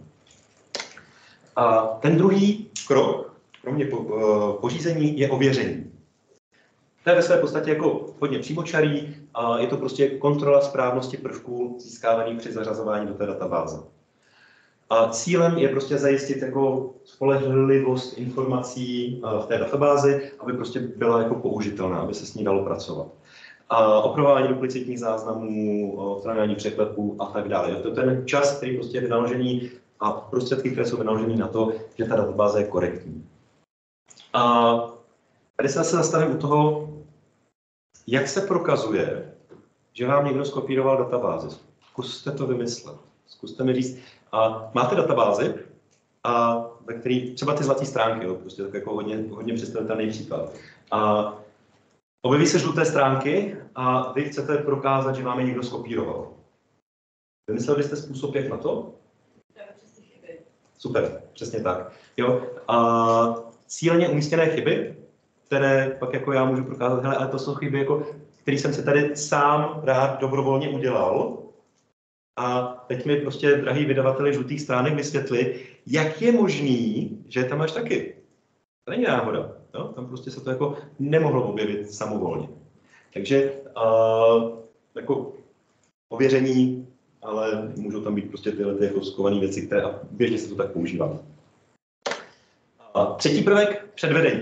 A ten druhý krok, kromě pořízení, je ověření. To je ve své podstatě jako hodně přímočarý, a je to prostě kontrola správnosti prvků získávaných při zařazování do té databáze. A cílem je prostě zajistit jako spolehlivost informací v té databázi, aby prostě byla jako použitelná, aby se s ní dalo pracovat. A opravování duplicitních záznamů, odstraňování překlepů a tak dále. To je ten čas, který prostě je vynaložený a prostředky, které jsou vynaložený na to, že ta databáze je korektní. A tady se zase zastavím u toho, jak se prokazuje, že vám někdo skopíroval databázi. Zkuste to vymyslet. Zkuste mi říct, a máte databázi, a ve který třeba ty zlaté stránky, jo, prostě tak jako hodně představitelný příklad. A objeví se žluté stránky a vy chcete prokázat, že vám je někdo skopíroval. Vymysleli byste způsob, jak na to? Super, přesně tak. Jo. A cíleně umístěné chyby, které pak jako já můžu prokázat, hele, ale to jsou chyby, jako, které jsem si tady sám rád dobrovolně udělal. A teď mi prostě, drahý vydavateli žlutých stránek, vysvětli, jak je možný, že tam máš taky. To není náhoda. Jo? Tam prostě se to jako nemohlo objevit samovolně. Takže jako ověření, ale můžou tam být prostě tyhle jako skované věci, které a běžně se to tak používá. A třetí prvek, předvedení.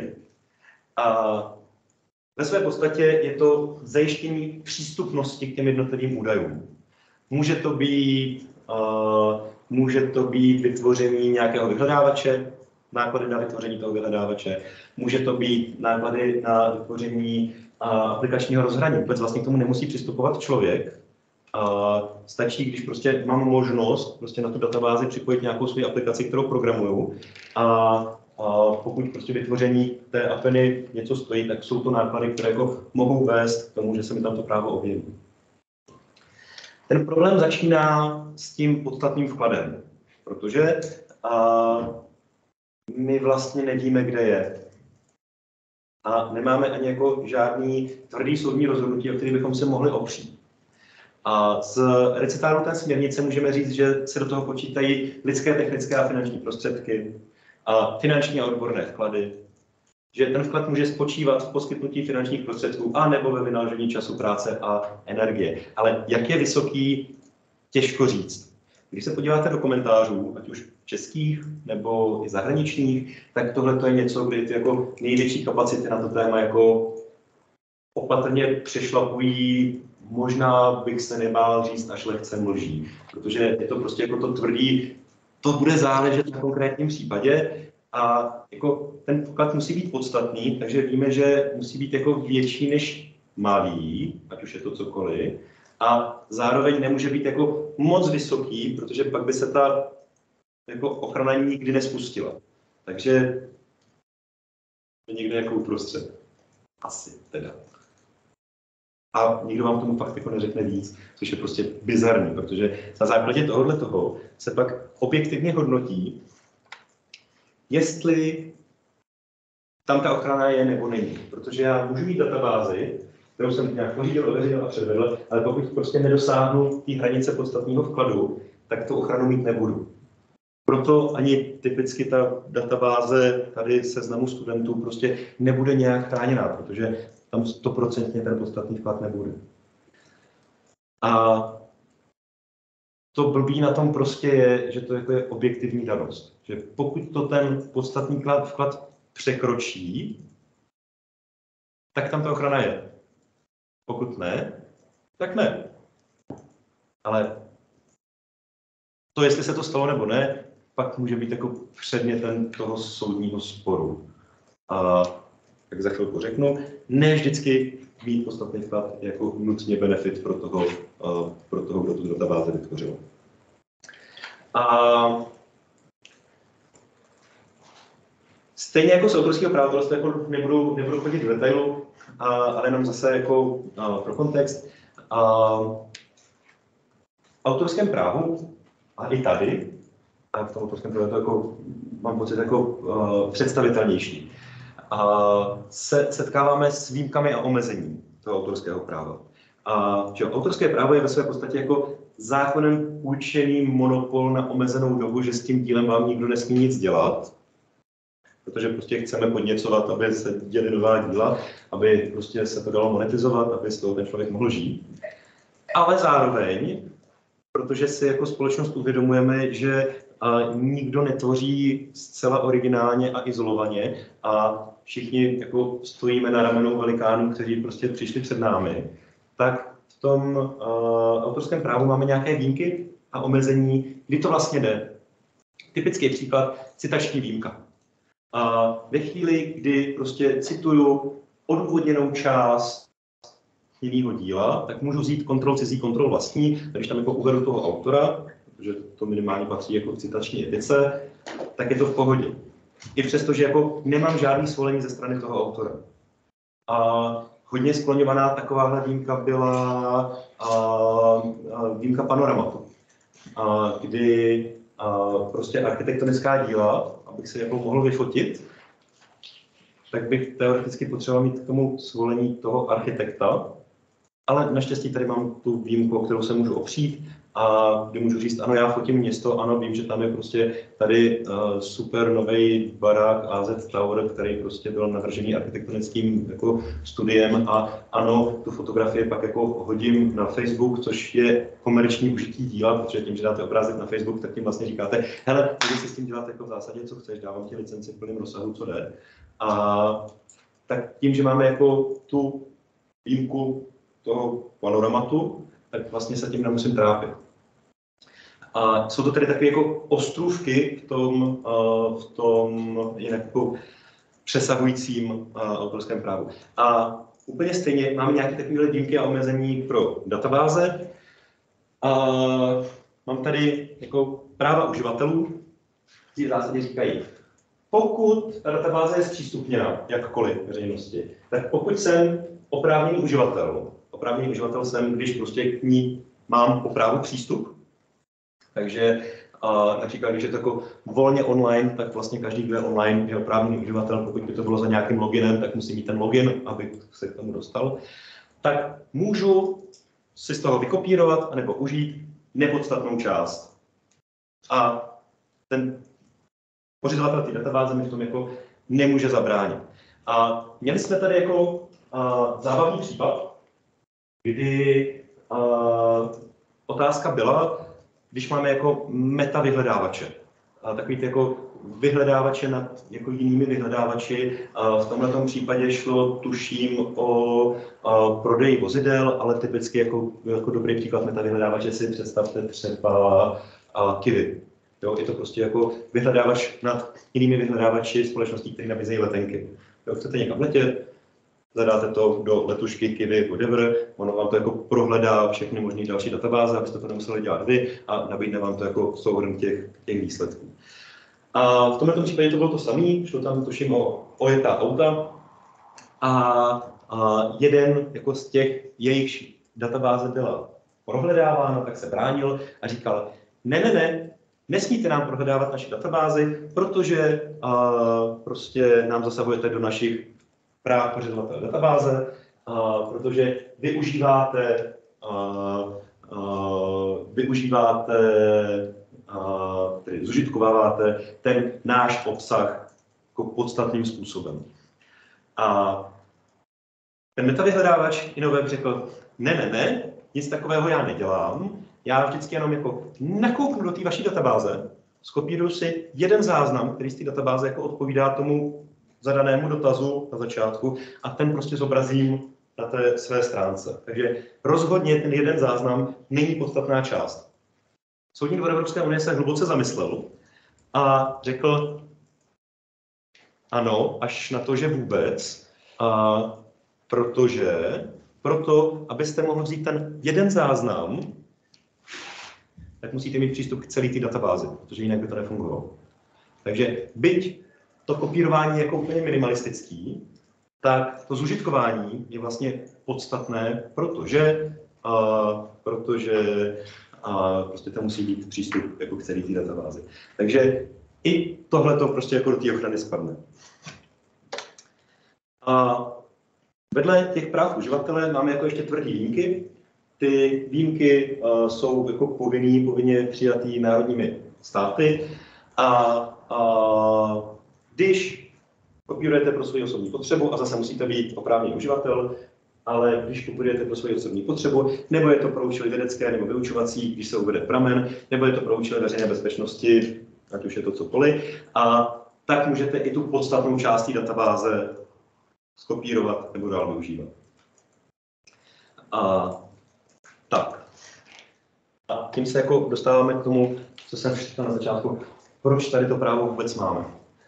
Ve své podstatě je to zajištění přístupnosti k těm jednotlivým údajům. Může to být vytvoření nějakého vyhledávače, náklady na vytvoření toho vyhledávače, může to být náklady na vytvoření aplikačního rozhraní. Vůbec vlastně k tomu nemusí přistupovat člověk. Stačí, když prostě mám možnost prostě na tu databázi připojit nějakou svou aplikaci, kterou programuju. A pokud prostě vytvoření té API něco stojí, tak jsou to náklady, které jako mohou vést k tomu, že se mi tam to právo objeví. Ten problém začíná s tím podstatným vkladem, protože my vlastně nevíme, kde je. A nemáme ani jako žádný tvrdý soudní rozhodnutí, o který bychom se mohli opřít. A z recitálu té směrnice můžeme říct, že se do toho počítají lidské, technické a finanční prostředky, a finanční a odborné vklady, že ten vklad může spočívat v poskytnutí finančních prostředků a nebo ve vynaložení času, práce a energie. Ale jak je vysoký, těžko říct. Když se podíváte do komentářů, ať už českých nebo i zahraničních, tak tohle je něco, kdy ty jako největší kapacity na to téma jako opatrně přešlapují, možná bych se nebál říct, až lehce mlží. Protože je to prostě jako to tvrdí, to bude záležet na konkrétním případě a jako ten vklad musí být podstatný, takže víme, že musí být jako větší než malý, ať už je to cokoliv. a zároveň nemůže být jako moc vysoký, protože pak by se ta jako ochrana nikdy nespustila. Takže někde jako uprostřed. Asi teda. A nikdo vám tomu fakt jako neřekne víc, což je prostě bizarní, protože na základě toho se pak objektivně hodnotí, jestli tam ta ochrana je nebo není. Protože já můžu mít databázi, kterou jsem nějak pořídil, ověřil a předvedl, ale pokud prostě nedosáhnu té hranice podstatného vkladu, tak tu ochranu mít nebudu. Proto ani typicky ta databáze tady seznamu studentů prostě nebude nějak chráněná, protože tam 100% ten podstatný vklad nebude. A to blbý na tom prostě je, že to jako je objektivní danost. Že pokud to ten podstatný vklad překročí, tak tam ta ochrana je. Pokud ne, tak ne. Ale to, jestli se to stalo nebo ne, pak může být jako předmětem toho soudního sporu. A jak za chvilku řeknu, ne vždycky mít podstatný vklad jako nutně benefit pro toho, kdo tu databázi vytvořil. A stejně jako z autorského práva, to jako nebudu chodit do detailu, ale jenom zase jako pro kontext. V autorském právu, a i tady, a v tom autorském právu to jako, mám pocit jako představitelnější, se setkáváme s výjimkami a omezením toho autorského práva. Že autorské právo je ve své podstatě jako zákonem určený monopol na omezenou dobu, že s tím dílem vám nikdo nesmí nic dělat, protože prostě chceme podněcovat, aby se děly nová díla, aby prostě se to dalo monetizovat, aby z toho ten člověk mohl žít. Ale zároveň, protože si jako společnost uvědomujeme, že nikdo netvoří zcela originálně a izolovaně a všichni jako stojíme na ramenou velikánů, kteří prostě přišli před námi, tak v tom autorském právu máme nějaké výjimky a omezení, kdy to vlastně jde. Typický příklad, citační výjimka. Ve chvíli, kdy prostě cituju odůvodněnou část jiného díla, tak můžu vzít kontrol cizí, kontrol vlastní, když tam jako uvedu toho autora, protože to minimálně patří jako k citační etice, tak je to v pohodě. I přesto, že jako nemám žádný svolení ze strany toho autora. Hodně skloňovaná takováhle výjimka byla výjimka panoramatu, kdy prostě architektonická díla, abych se jako mohl vyfotit, tak bych teoreticky potřeboval mít k tomu svolení toho architekta, ale naštěstí tady mám tu výjimku, o kterou se můžu opřít a kdy můžu říct, ano, já fotím město, ano, vím, že tam je prostě tady super nový barák AZ Tower, který prostě byl navržený architektonickým jako studiem a ano, tu fotografii pak jako hodím na Facebook, což je komerční užití díla, protože tím, že dáte obrázek na Facebook, tak tím vlastně říkáte, hele, můžeš si s tím dělat jako v zásadě, co chceš, dávám ti licenci v plném rozsahu, co jde. A tak tím, že máme jako tu výjimku toho panoramatu, tak vlastně se tím nemusím trápit. A jsou to tedy takové jako ostrůvky v tom jinak jako přesahujícím autorském právu. A úplně stejně máme nějaké takové výjimky a omezení pro databáze. Mám tady jako práva uživatelů, kteří v zásadě říkají, pokud ta databáze je zpřístupněna jakkoliv veřejnosti, tak pokud jsem oprávněný uživatel jsem, když prostě k ní mám opravdu přístup. Takže například, když je to jako volně online, tak vlastně každý, kdo je online, je oprávněný uživatel. Pokud by to bylo za nějakým loginem, tak musí mít ten login, aby se k tomu dostal. Tak můžu si z toho vykopírovat anebo užít nepodstatnou část. A ten pořizovatel té databáze mi v tom jako nemůže zabránit. A měli jsme tady jako zábavný případ, kdy otázka byla, když máme jako meta vyhledávače, takový ty jako vyhledávače nad jako jinými vyhledávači. V tomto případě šlo, tuším, o prodej vozidel, ale typicky jako dobrý příklad meta vyhledávače si představte třeba Kiwi. Jo, je to prostě jako vyhledávač nad jinými vyhledávači společností, které nabízejí letenky. Jo, chcete někam letět, zadáte to do letušky, Kiwi, whatever, ono vám to jako prohledá všechny možné další databáze, abyste to nemuseli dělat vy a nabídne vám to jako souhrn těch výsledků. A v tomto případě to bylo to samé, šlo tam tuším o ojetá auta a jeden jako z těch jejich databáze byla prohledávána, tak se bránil a říkal, ne, nesmíte nám prohledávat naši databázi, protože prostě nám zasahujete do našich práv pořizovatele databáze, protože využíváte tedy zužitkováváte ten náš obsah jako podstatným způsobem. A ten metavyhledávač Innoveb řekl, ne, nic takového já nedělám, já vždycky jenom jako nakouknu do té vaší databáze, skopíruju si jeden záznam, který z té databáze jako odpovídá tomu zadanému dotazu na začátku a ten prostě zobrazím na té své stránce. Takže rozhodně ten jeden záznam není podstatná část. Soudní dvůr Evropské unie se hluboce zamyslel a řekl, ano, až na to, že vůbec, proto, abyste mohli vzít ten jeden záznam, tak musíte mít přístup k celé té databázi, protože jinak by to nefungovalo. Takže byť to kopírování je jako úplně minimalistický, tak to zužitkování je vlastně podstatné, protože prostě tam musí být přístup jako k celé té databázi. Takže i tohle to prostě jako do té ochrany spadne. A vedle těch práv uživatele máme jako ještě tvrdý výjimky. Ty výjimky jsou jako povinně přijatý národními státy a když kopírujete pro svoji osobní potřebu a zase musíte být oprávněný uživatel, ale když kopírujete pro svoji osobní potřebu, nebo je to pro účely vědecké nebo vyučovací, když se uvede pramen, nebo je to pro účely veřejné bezpečnosti, ať už je to cokoliv, a tak můžete i tu podstatnou část databáze skopírovat nebo dál využívat. Tak. A tím se jako dostáváme k tomu, co jsem říkal na začátku, proč tady to právo vůbec máme.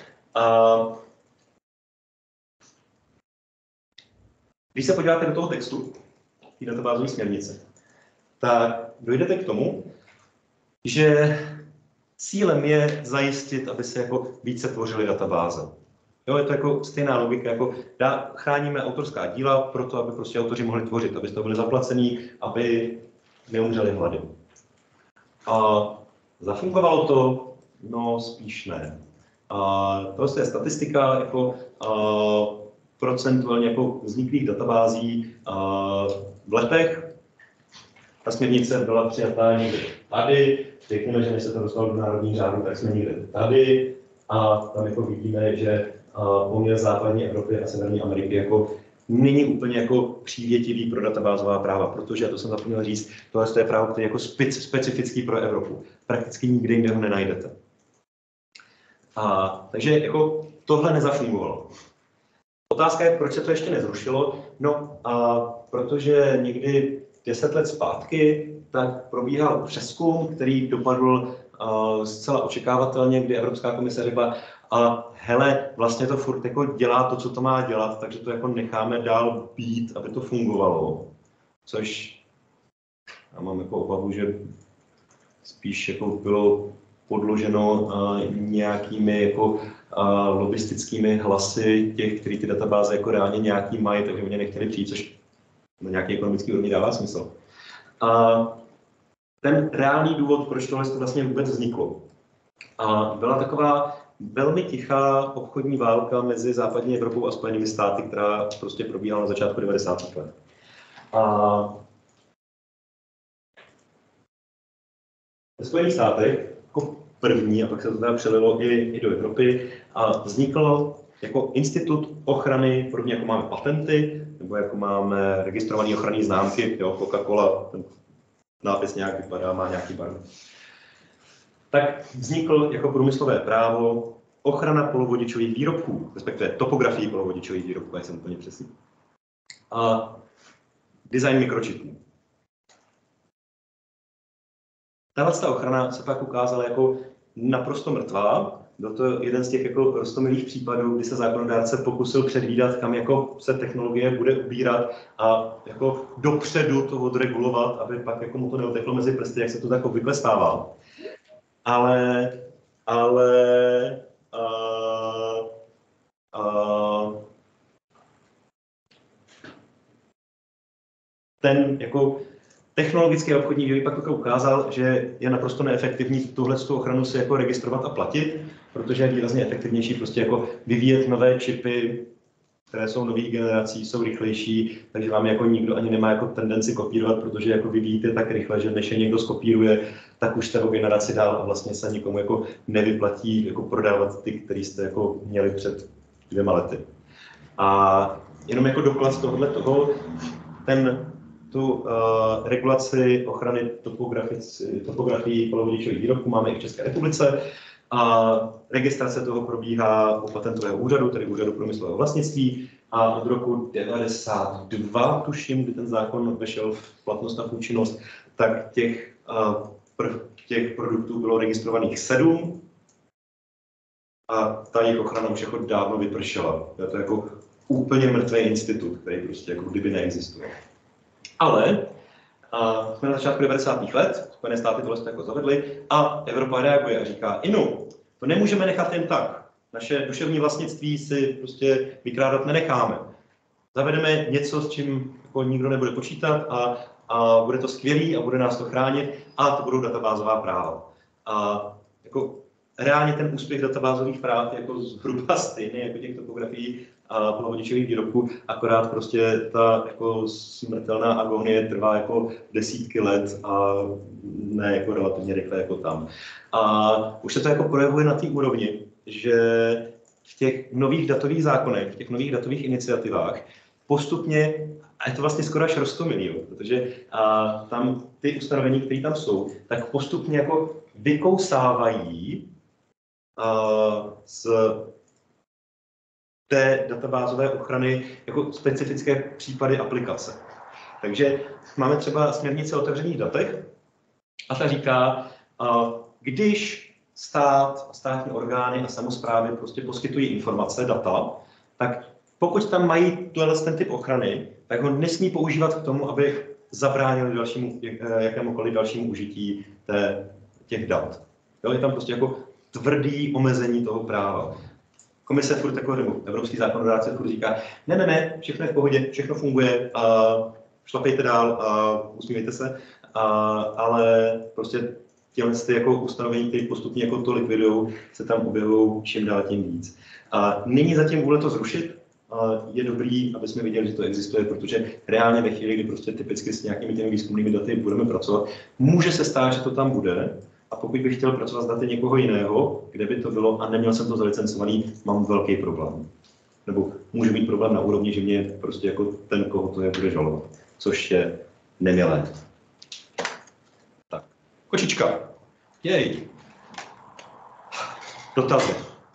Když se podíváte do toho textu, té databázové směrnice, tak dojdete k tomu, že cílem je zajistit, aby se jako více tvořily databáze. Jo, je to jako stejná logika, jako chráníme autorská díla proto, aby prostě autoři mohli tvořit, aby to byli zaplacení, aby neumřeli hlady. A zafungovalo to? No, spíš ne. To je statistika jako procentuálně jako vzniklých databází v letech. Ta směrnice byla přijatá někde tady, řekněme, že než se to dostalo do národních řádů, tak jsme někde tady a tam jako vidíme, že poměr západní Evropy a severní Ameriky jako není úplně jako přívětivý pro databázová práva, protože, a to jsem zapomněl říct, tohle je právo, které je jako specifický pro Evropu. Prakticky nikde jinde ho nenajdete. Takže jako tohle nezafungovalo. Otázka je, proč se to ještě nezrušilo? No, protože někdy 10 let zpátky tak probíhal přezkum, který dopadl zcela očekávatelně, kdy Evropská komise řekla, hele, vlastně to furt jako dělá to, co to má dělat, takže to jako necháme dál být, aby to fungovalo. Což já mám jako obavu, že spíš jako bylo podloženo nějakými jako lobistickými hlasy těch, kteří ty databáze jako reálně nějaký mají, takže oni nechtěli přijít, což na nějaký ekonomický úrovni dává smysl. Ten reálný důvod, proč tohle vlastně vůbec vzniklo, byla taková velmi tichá obchodní válka mezi západní Evropou a Spojenými státy, která prostě probíhala na začátku 90. let. Ve Spojených státech jako první, a pak se to teda přelilo i do Evropy, vznikl jako institut ochrany, podobně jako máme patenty, nebo jako máme registrované ochranné známky, jo, Coca-Cola, ten nápis nějak vypadá, má nějaký barvu. Tak vznikl jako průmyslové právo ochrana polovodičových výrobků, respektive topografii polovodičových výrobků, jak jsem úplně přesný. A design mikročipů. Tahle ochrana se pak ukázala jako naprosto mrtvá byl to jeden z těch jako roztomilých případů, kdy se zákonodárce pokusil předvídat, kam jako se technologie bude ubírat a jako dopředu to odregulovat, aby pak jako mu to neoteklo mezi prsty, jak se to tak obvykle stává. Ale ten jako technologický a obchodní vývoj pak ukázal, že je naprosto neefektivní tuhle ochranu si jako registrovat a platit, protože je výrazně efektivnější prostě jako vyvíjet nové čipy, které jsou nových generací, jsou rychlejší, takže vám jako nikdo ani nemá jako tendenci kopírovat, protože jako vyvíjíte tak rychle, že než je někdo skopíruje, tak už jste o generaci dál a vlastně se nikomu jako nevyplatí jako prodávat ty, který jste jako měli před 2 lety. A jenom jako doklad tohohle toho, tu regulaci ochrany topografii polovodičových výrobků máme i v České republice. A registrace toho probíhá u patentového úřadu, tedy Úřadu průmyslového vlastnictví. A od roku 1992, tuším, kdy ten zákon vešel v platnost a v účinnost, tak těch produktů bylo registrovaných 7. A ta jejich ochrana už jako dávno vypršela. Je to jako úplně mrtvý institut, který prostě jako kdyby neexistuje. Ale jsme na začátku 90. let, Spojené státy tohle jako zavedly a Evropa reaguje a říká, to nemůžeme nechat jen tak. Naše duševní vlastnictví si prostě vykrádat nenecháme. Zavedeme něco, s čím jako nikdo nebude počítat a bude to skvělý a bude nás to chránit a to budou databázová práva. A jako reálně ten úspěch databázových práv je jako zhruba stejný jako těch topografií a polovodičových výrobků, akorát prostě ta jako smrtelná agonie trvá jako desítky let a ne jako relativně rychle jako tam. A už se to jako projevuje na té úrovni, že v těch nových datových zákonech, v těch nových datových iniciativách postupně, a je to vlastně skoro až roztomilý, protože tam ty ustanovení, které tam jsou, tak postupně jako vykousávají z té databázové ochrany jako specifické případy aplikace. Takže máme třeba směrnici o otevřených datech a ta říká, když státní orgány a samosprávy prostě poskytují informace, data, tak pokud tam mají ten typ ochrany, tak ho nesmí používat k tomu, aby zabránili jakémukoliv dalšímu užití těch dat. Jo, je tam prostě jako tvrdý omezení toho práva. Komise furt jako, nebo evropský zákonodárce furt říká, ne, všechno je v pohodě, všechno funguje, šlapejte dál, usmívejte se, ale prostě ty jako ustanovení, které postupně jako to likvidují, se tam objevují čím dál tím víc. Není zatím vůle to zrušit, je dobrý, aby jsme viděli, že to existuje, protože reálně ve chvíli, kdy prostě typicky s nějakými těmi výzkumnými daty budeme pracovat, může se stát, že to tam bude. A pokud bych chtěl pracovat s daty někoho jiného, kde by to bylo a neměl jsem to zalicencovaný, mám velký problém. Nebo může být problém na úrovni, že mě prostě jako ten, koho to je, bude žalovat. Což je nemilé. Tak, kočička. Jej. Dotazy.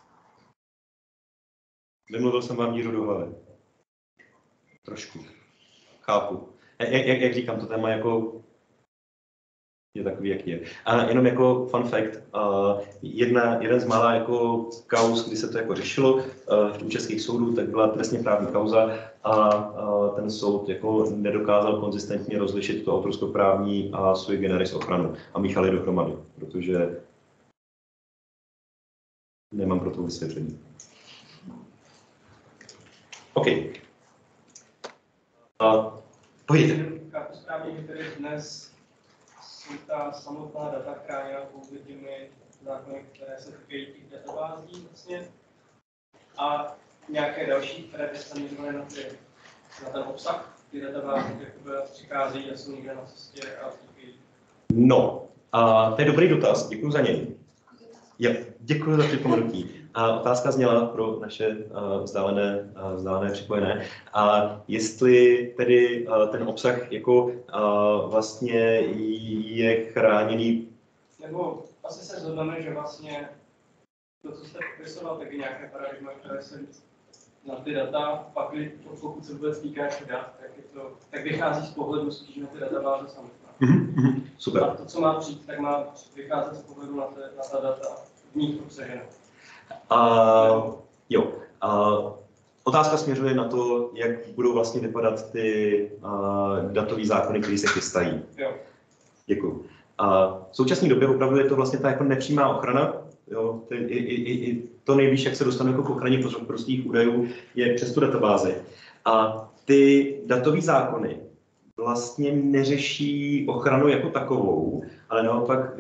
Vymluvil jsem vám díru do hlavy. Trošku. Chápu. Jak říkám, to téma jako je takový, jaký je. A jenom jako fun fact, jeden z mála jako kauz, kdy se to jako řešilo v českých soudů, tak byla trestně právní kauza a ten soud jako nedokázal konzistentně rozlišit to autorskoprávní a sui generis ochranu a míchali je dohromady, protože nemám pro to vysvětlení. OK. Pojďte.
Chápu správně, že tedy dnes jsou ta samotná data chráněna pouze těmi zákony, které se týkají těch databází vlastně. A nějaké další, které by se zaměřovaly na ten obsah, ty databázy, které přicházejí a jsou někde na cestě a týkají.
No, to je dobrý dotaz, děkuji za něj. Děkuji za připomenutí. Otázka zněla pro naše vzdálené připojené. Jestli tedy ten obsah jako vlastně je chráněný.
Nebo asi se shodneme, že vlastně to, co jste popisoval, tak je nějaké paradigma, které se na ty data, pak pokud se vůbec týká dat, tak vychází z pohledu spíš na ty databáze samotné.
Super.
A to, co má přijít, tak má vycházet z pohledu na ta data v nich obsažené.
Jo. Otázka směřuje na to, jak budou vlastně vypadat ty datové zákony, které se chystají.
Jo.
Děkuju. V současné době opravdu je to vlastně ta jako nepřímá ochrana. Jo, i to nejvíc, jak se dostanu jako k ochraně prostých údajů, je přes tu databázi. A ty datové zákony vlastně neřeší ochranu jako takovou, ale naopak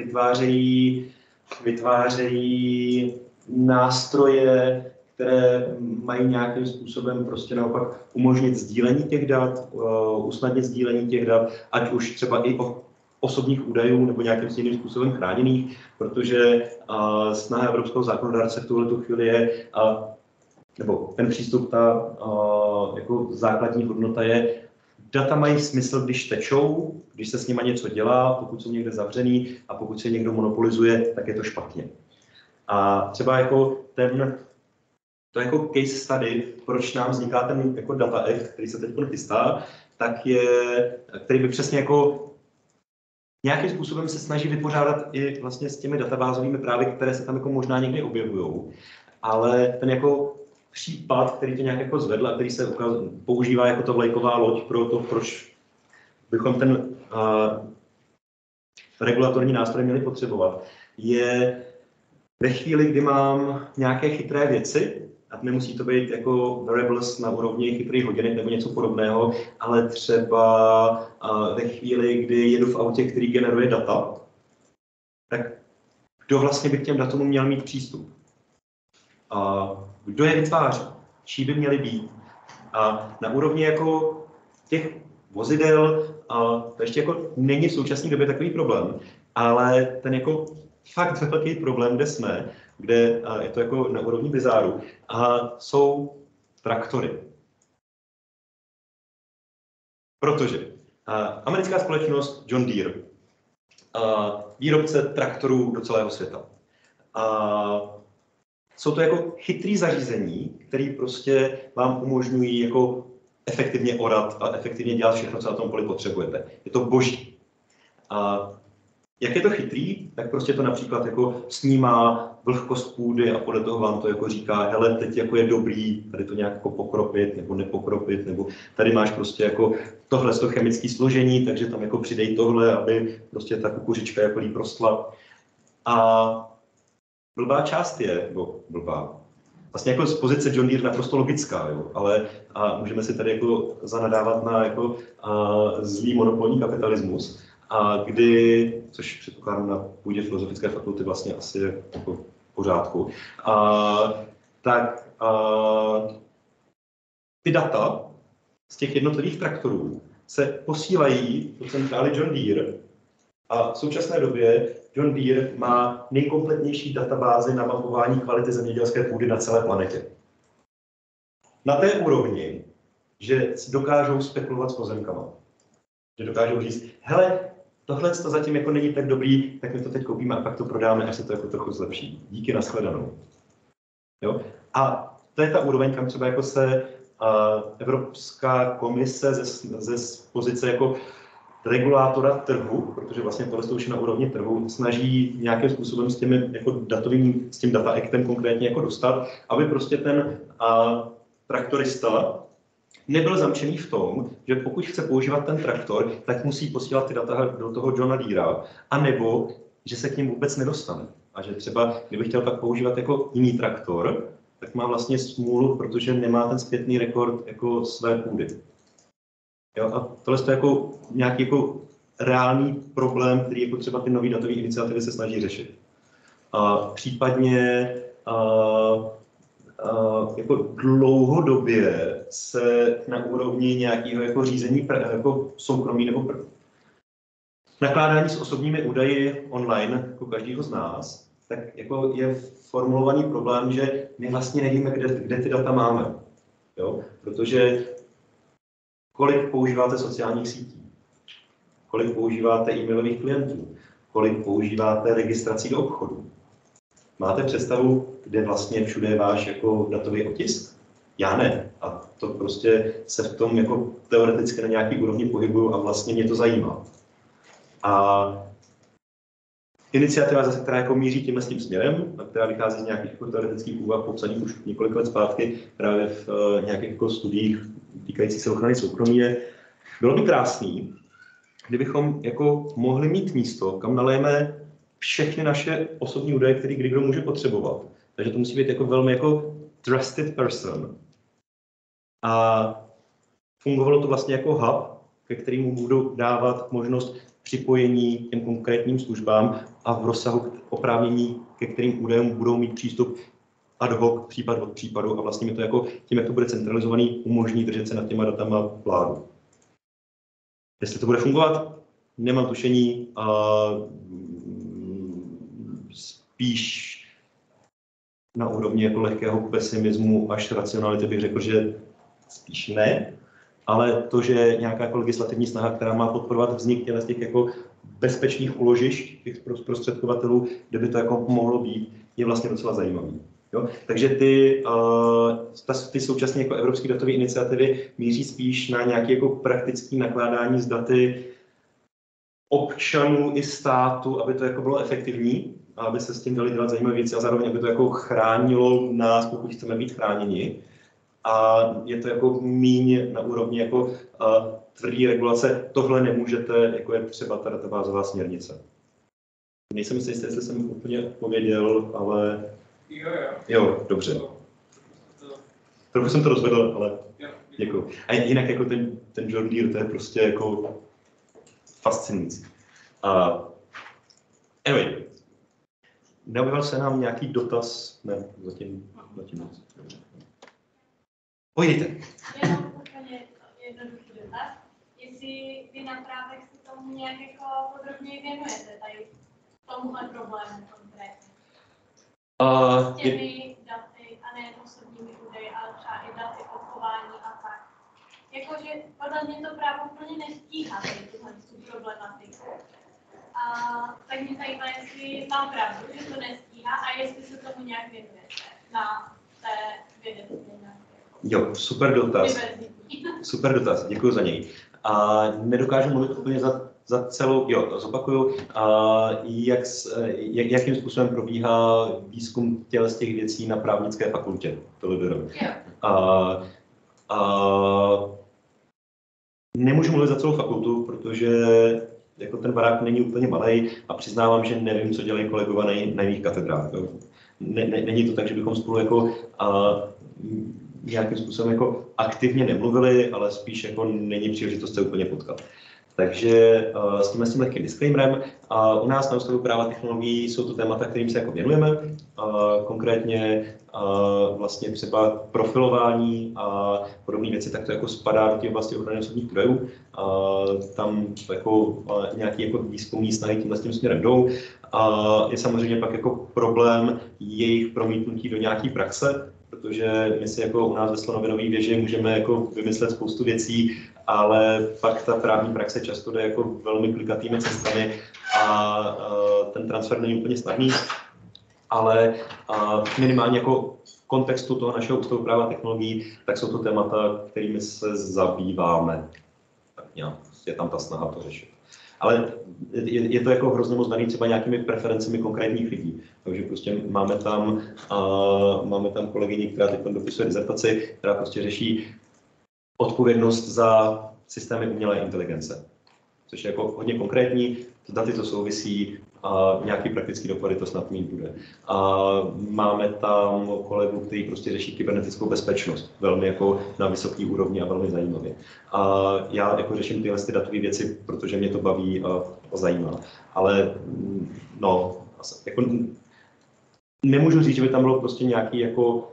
vytvářejí nástroje, které mají nějakým způsobem prostě naopak umožnit sdílení těch dat, usnadnit sdílení těch dat, ať už třeba i osobních údajů nebo nějakým jiným způsobem chráněných, protože snaha evropského zákonodárce v tuhle chvíli je, nebo ten přístup, ta jako základní hodnota je, data mají smysl, když tečou, když se s nimi něco dělá, pokud jsou někde zavřený a pokud se někdo monopolizuje, tak je to špatně. A třeba jako to jako case study, proč nám vzniká ten jako Data Act, který se teď chystá, tak který by přesně jako nějakým způsobem se snaží vypořádat i vlastně s těmi databázovými právy, které se tam jako možná někdy objevují. Ale ten jako případ, který to nějak jako zvedl a který se používá jako ta vlajková loď pro to, proč bychom ten regulatorní nástroj měli potřebovat, je ve chvíli, kdy mám nějaké chytré věci, a nemusí to být jako variables na úrovni chytrých hodinek nebo něco podobného, ale třeba ve chvíli, kdy jedu v autě, který generuje data, tak kdo vlastně by k těm datům měl mít přístup? Kdo je vytváří? Čí by měly být? A na úrovni jako těch vozidel, to ještě jako není v současné době takový problém, ale ten jako fakt velký problém, kde jsme, kde je to jako na úrovni bizáru, jsou traktory. Protože americká společnost John Deere, výrobce traktorů do celého světa, jsou to jako chytrý zařízení, které prostě vám umožňují jako efektivně orat a efektivně dělat všechno, co na tom poli potřebujete. Je to boží. Jak je to chytrý, tak prostě to například jako snímá vlhkost půdy a podle toho vám to jako říká, hele, teď jako je dobrý tady to nějak jako pokropit nebo nepokropit, nebo tady máš prostě jako tohle to chemické složení, takže tam jako přidej tohle, aby prostě ta kukuřička jako líp rostla. A blbá část je, nebo blbá, vlastně jako z pozice John Deere naprosto logická, jo, ale můžeme si tady jako zanadávat na jako zlý monopolní kapitalismus, kdy, což předpokládám na půdě filozofické fakulty vlastně asi je jako v pořádku, tak ty data z těch jednotlivých traktorů se posílají do centrály John Deere a v současné době John Deere má nejkompletnější databázi na mapování kvality zemědělské půdy na celé planetě. Na té úrovni, že dokážou spekulovat s pozemkama. Že dokážou říct, hele, tohle to zatím jako není tak dobrý, tak my to teď koupíme a pak to prodáme, až se to jako trochu zlepší. Díky, nashledanou. Jo? A to je ta úroveň, kam třeba jako se Evropská komise ze pozice jako regulátora trhu, protože vlastně tohle už je na úrovni trhu, snaží nějakým způsobem s tím Data Actem konkrétně jako dostat, aby prostě ten traktorista nebyl zamčený v tom, že pokud chce používat ten traktor, tak musí posílat ty data do toho Johna Deera, anebo že se k ním vůbec nedostane. A že třeba, kdyby chtěl pak používat jako jiný traktor, tak má vlastně smůlu, protože nemá ten zpětný rekord jako své půdy. Jo, a tohle je jako nějaký jako reálný problém, který jako třeba ty nové datové iniciativy se snaží řešit. Případně jako dlouhodobě se na úrovni nějakého jako řízení jako soukromí nebo nakládání s osobními údaji online jako každého z nás, tak jako je formulovaný problém, že my vlastně nevíme, kde ty data máme. Jo? Protože kolik používáte sociálních sítí, kolik používáte e-mailových klientů, kolik používáte registrací do obchodu. Máte představu, kde vlastně všude je váš jako datový otisk? Já ne. A to prostě se v tom jako teoreticky na nějaký úrovni pohybuju a vlastně mě to zajímá. A iniciativa zase, která jako míří tímhle s tím směrem, která vychází z nějakých jako teoretických úvah popsaných už několik let zpátky právě v nějakých jako studiích týkajících se ochrany soukromí je, bylo by krásný, kdybychom jako mohli mít místo, kam nalejeme všechny naše osobní údaje, které kdo může potřebovat. Takže to musí být jako velmi jako trusted person. A fungovalo to vlastně jako hub, ke kterému budou dávat možnost připojení těm konkrétním službám a v rozsahu oprávnění, ke kterým údajům budou mít přístup ad hoc, případ od případu a vlastně mi to jako tím, jak to bude centralizovaný, umožní držet se nad těma datama vládu. Jestli to bude fungovat, nemám tušení, spíš na úrovni jako lehkého pesimismu až racionality bych řekl, že spíš ne, ale to, že nějaká jako legislativní snaha, která má podporovat vznik těch jako bezpečných úložišť těch zprostředkovatelů, kde by to jako mohlo být, je vlastně docela zajímavý. Jo? Takže ty současné jako evropské datové iniciativy míří spíš na nějaké jako praktické nakládání s daty občanů i státu, aby to jako bylo efektivní, a aby se s tím dali dělat zajímavé věci a zároveň, aby to jako chránilo nás, pokud chceme být chráněni. A je to jako míň na úrovni jako tvrdý regulace. Tohle nemůžete, jako je třeba ta databázová směrnice. Nejsem si jistý, jestli jsem úplně odpověděl, ale... Jo, dobře. Trochu jsem to rozvedl, ale děkuji. A jinak jako ten John Deere, to je prostě jako fascinující. Anyway, neobjevil se nám nějaký dotaz? Ne, zatím nic. Pojdejte.
Jenom úplně jednoduchý dotaz. Jestli vy na právech se tomu nějak jako podrobněji věnujete, tady tomuhle problému konkrétně. S těmi daty, a nejen osobními údaji, ale třeba i daty o chování a tak. Jakože podle mě to právo úplně nestíhá tuhle problematiku. A tak mě zajímá, jestli mám pravdu, že to nestíhá a jestli se tomu nějak věnujete na té vědecké.
Jo, super dotaz. Super dotaz, děkuji za něj. Nedokážu mluvit úplně za celou, zopakuju, jakým způsobem probíhá výzkum z těch věcí na právnické fakultě. Nemůžu mluvit za celou fakultu, protože jako ten barák není úplně malej a přiznávám, že nevím, co dělají kolegové na jiných katedrách. Není to tak, že bychom spolu jako nějakým způsobem jako aktivně nemluvili, ale spíš jako není příležitost se úplně potkat. Takže s tím lehkým disclaimerem, u nás na Ústavu práva technologií jsou to témata, kterým se jako věnujeme, konkrétně vlastně třeba profilování a podobné věci, tak to jako spadá do těch oblasti ochrany osobních údajů. Tam jako nějaké jako výzkumní snahy tímhle s tím směrem jdou. Je samozřejmě pak jako problém jejich promítnutí do nějaké praxe, protože my si jako u nás ve Slonovinové věži můžeme jako vymyslet spoustu věcí, ale pak ta právní praxe často jde jako velmi klikatými cestami a ten transfer není úplně snadný, ale minimálně jako v kontextu toho našeho Ústavu práva technologií, tak jsou to témata, kterými se zabýváme. Tak nějak je tam ta snaha to řešit. Ale je to jako hrozně moc daný třeba nějakými preferencemi konkrétních lidí. Takže prostě máme tam kolegyni, která teď dopisuje dizertaci, která prostě řeší odpovědnost za systémy umělé inteligence. Což je jako hodně konkrétní, s daty to souvisí, nějaký praktický dopady to snad mít bude. Máme tam kolegu, který prostě řeší kybernetickou bezpečnost, velmi jako na vysoké úrovni a velmi zajímavě. Já jako řeším tyhle datové věci, protože mě to baví a zajímá. Ale no, jako nemůžu říct, že by tam bylo prostě nějaký jako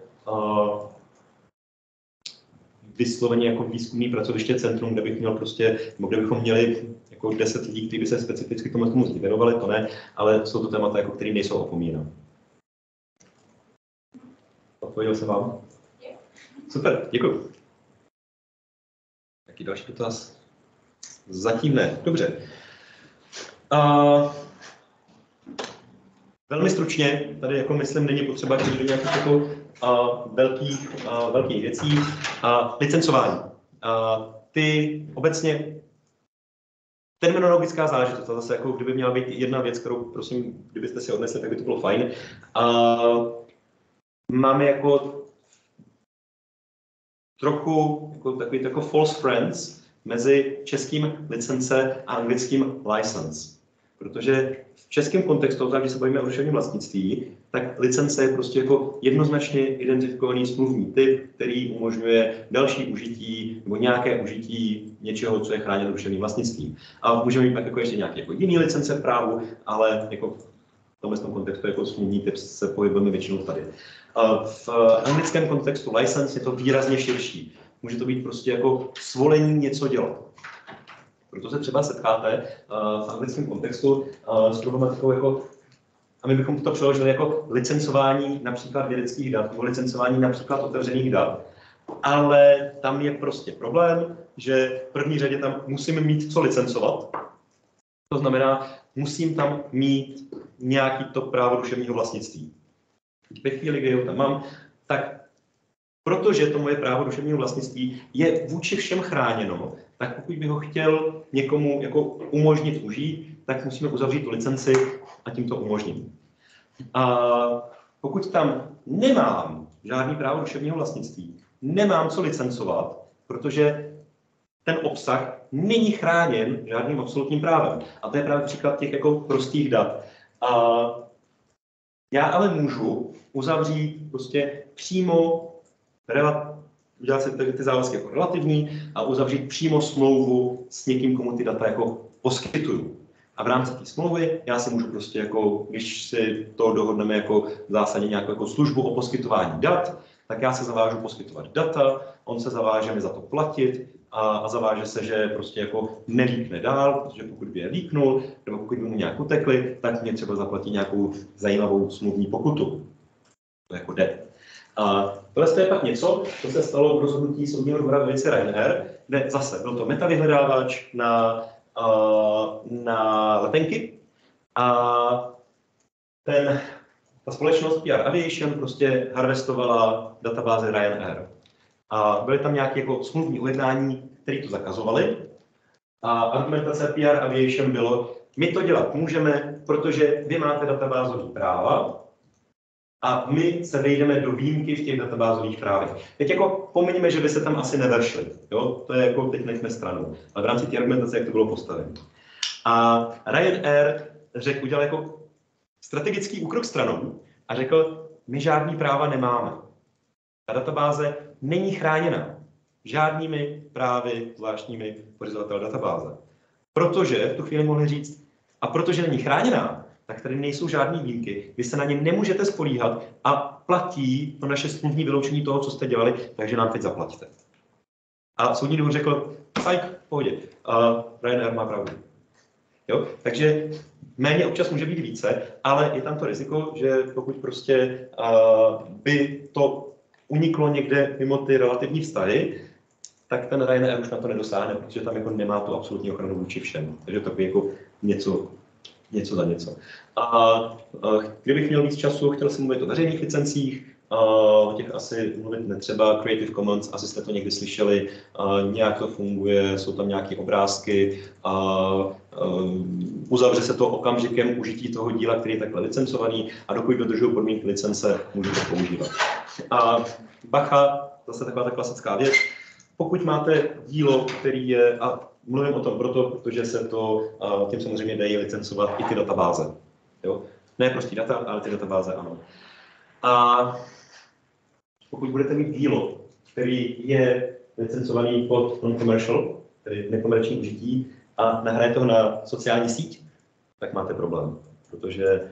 vysloveně jako výzkumný pracoviště centrum, kde bych měl prostě, nebo kde bychom měli jako 10 lidí, kteří by se specificky tomu věnovali, to ne, ale jsou to témata, jako které nejsou opomíjena. Odpověděl jsem vám? Super, děkuji. Jaký další dotaz? Zatím ne, dobře. Velmi stručně, tady jako myslím, není potřeba jít do nějakých jako velkých věcí. Licencování. Ty obecně, terminologická záležitost, zase jako kdyby měla být jedna věc, kterou prosím, kdybyste si odnesli, tak by to bylo fajn. Máme jako trochu jako false friends mezi českým licence a anglickým license. Protože v českém kontextu, když se bavíme o duševním vlastnictví, tak licence je prostě jako jednoznačně identifikovaný smluvní typ, který umožňuje další užití nebo nějaké užití něčeho, co je chráněno duševním vlastnictvím. A můžeme mít pak jako ještě nějaké jako jiný licence v právu, ale jako v tomhle kontextu jako smluvní typ se pohybujeme většinou tady. V anglickém kontextu license je to výrazně širší. Může to být prostě jako svolení něco dělat. Proto se třeba setkáte v anglickém kontextu s problematikou jako, a my bychom to přeložili jako licencování například vědeckých dat nebo licencování například otevřených dat. Ale tam je prostě problém, že v první řadě tam musím mít co licencovat. To znamená, musím tam mít nějaký to právo duševního vlastnictví. Ve chvíli, kdy ho tam mám, tak protože to moje právo duševního vlastnictví je vůči všem chráněno, tak pokud bych ho chtěl někomu jako umožnit užít, tak musíme uzavřít tu licenci a tím to umožním. A pokud tam nemám žádný právo duševního vlastnictví, nemám co licencovat, protože ten obsah není chráněn žádným absolutním právem. A to je právě příklad těch jako prostých dat. A já ale můžu uzavřít prostě přímo udělat si ty závazky jako relativní a uzavřít přímo smlouvu s někým, komu ty data jako poskytuju. A v rámci té smlouvy já si můžu prostě jako, když si to dohodneme jako v zásadě nějakou jako službu o poskytování dat, tak já se zavážu poskytovat data, on se zaváže mi za to platit a zaváže se, že prostě jako nelíkne dál, protože pokud by je líknul, nebo pokud by mu nějak utekli, tak mě třeba zaplatí nějakou zajímavou smluvní pokutu. To jako jde. A tohle je pak něco, co se stalo v rozhodnutí soudního dvora ve věci Ryanair, kde zase byl to metavyhledávač na letenky a ta společnost PR Aviation prostě harvestovala databáze Ryanair. A byly tam nějaké jako smluvní ujednání, které to zakazovaly. A argumentace PR Aviation bylo, my to dělat můžeme, protože vy máte databázové práva, a my se vejdeme do výjimky v těch databázových právech. Teď jako pomeňme, že by se tam asi nevešli. Jo? To je jako teď nechme stranou. Ale v rámci té argumentace, jak to bylo postaveno. A Ryanair udělal jako strategický úkrok stranou a řekl, my žádný práva nemáme. Ta databáze není chráněna žádnými právy zvláštními pořizovatele databáze. Protože v tu chvíli mohli říct, a protože není chráněná, tak tady nejsou žádné výjimky. Vy se na ně nemůžete spolíhat a platí to naše smluvní vyloučení toho, co jste dělali, takže nám teď zaplatíte. A soudní dvůr řekl, fajn, v pohodě, Ryanair má pravdu. Jo? Takže méně občas může být více, ale je tam to riziko, že pokud prostě by to uniklo někde mimo ty relativní vztahy, tak ten Ryanair už na to nedosáhne, protože tam jako nemá tu absolutní ochranu vůči všem. Takže to je jako něco za něco. A kdybych měl víc času, chtěl jsem mluvit o veřejných licencích, o těch asi mluvit netřeba, Creative Commons, asi jste to někdy slyšeli, nějak to funguje, jsou tam nějaké obrázky, uzavře se to okamžikem užití toho díla, který je takhle licencovaný a dokud dodržují podmínky licence, můžu to používat. A bacha, zase taková ta klasická věc, pokud máte dílo, který je, a mluvím o tom proto, protože se to tím samozřejmě dají licencovat i ty databáze. Jo? Ne prostý data, ale ty databáze ano. A pokud budete mít dílo, který je licencovaný pod non-commercial, tedy nekomerční užití, a nahrajete ho na sociální síť, tak máte problém. Protože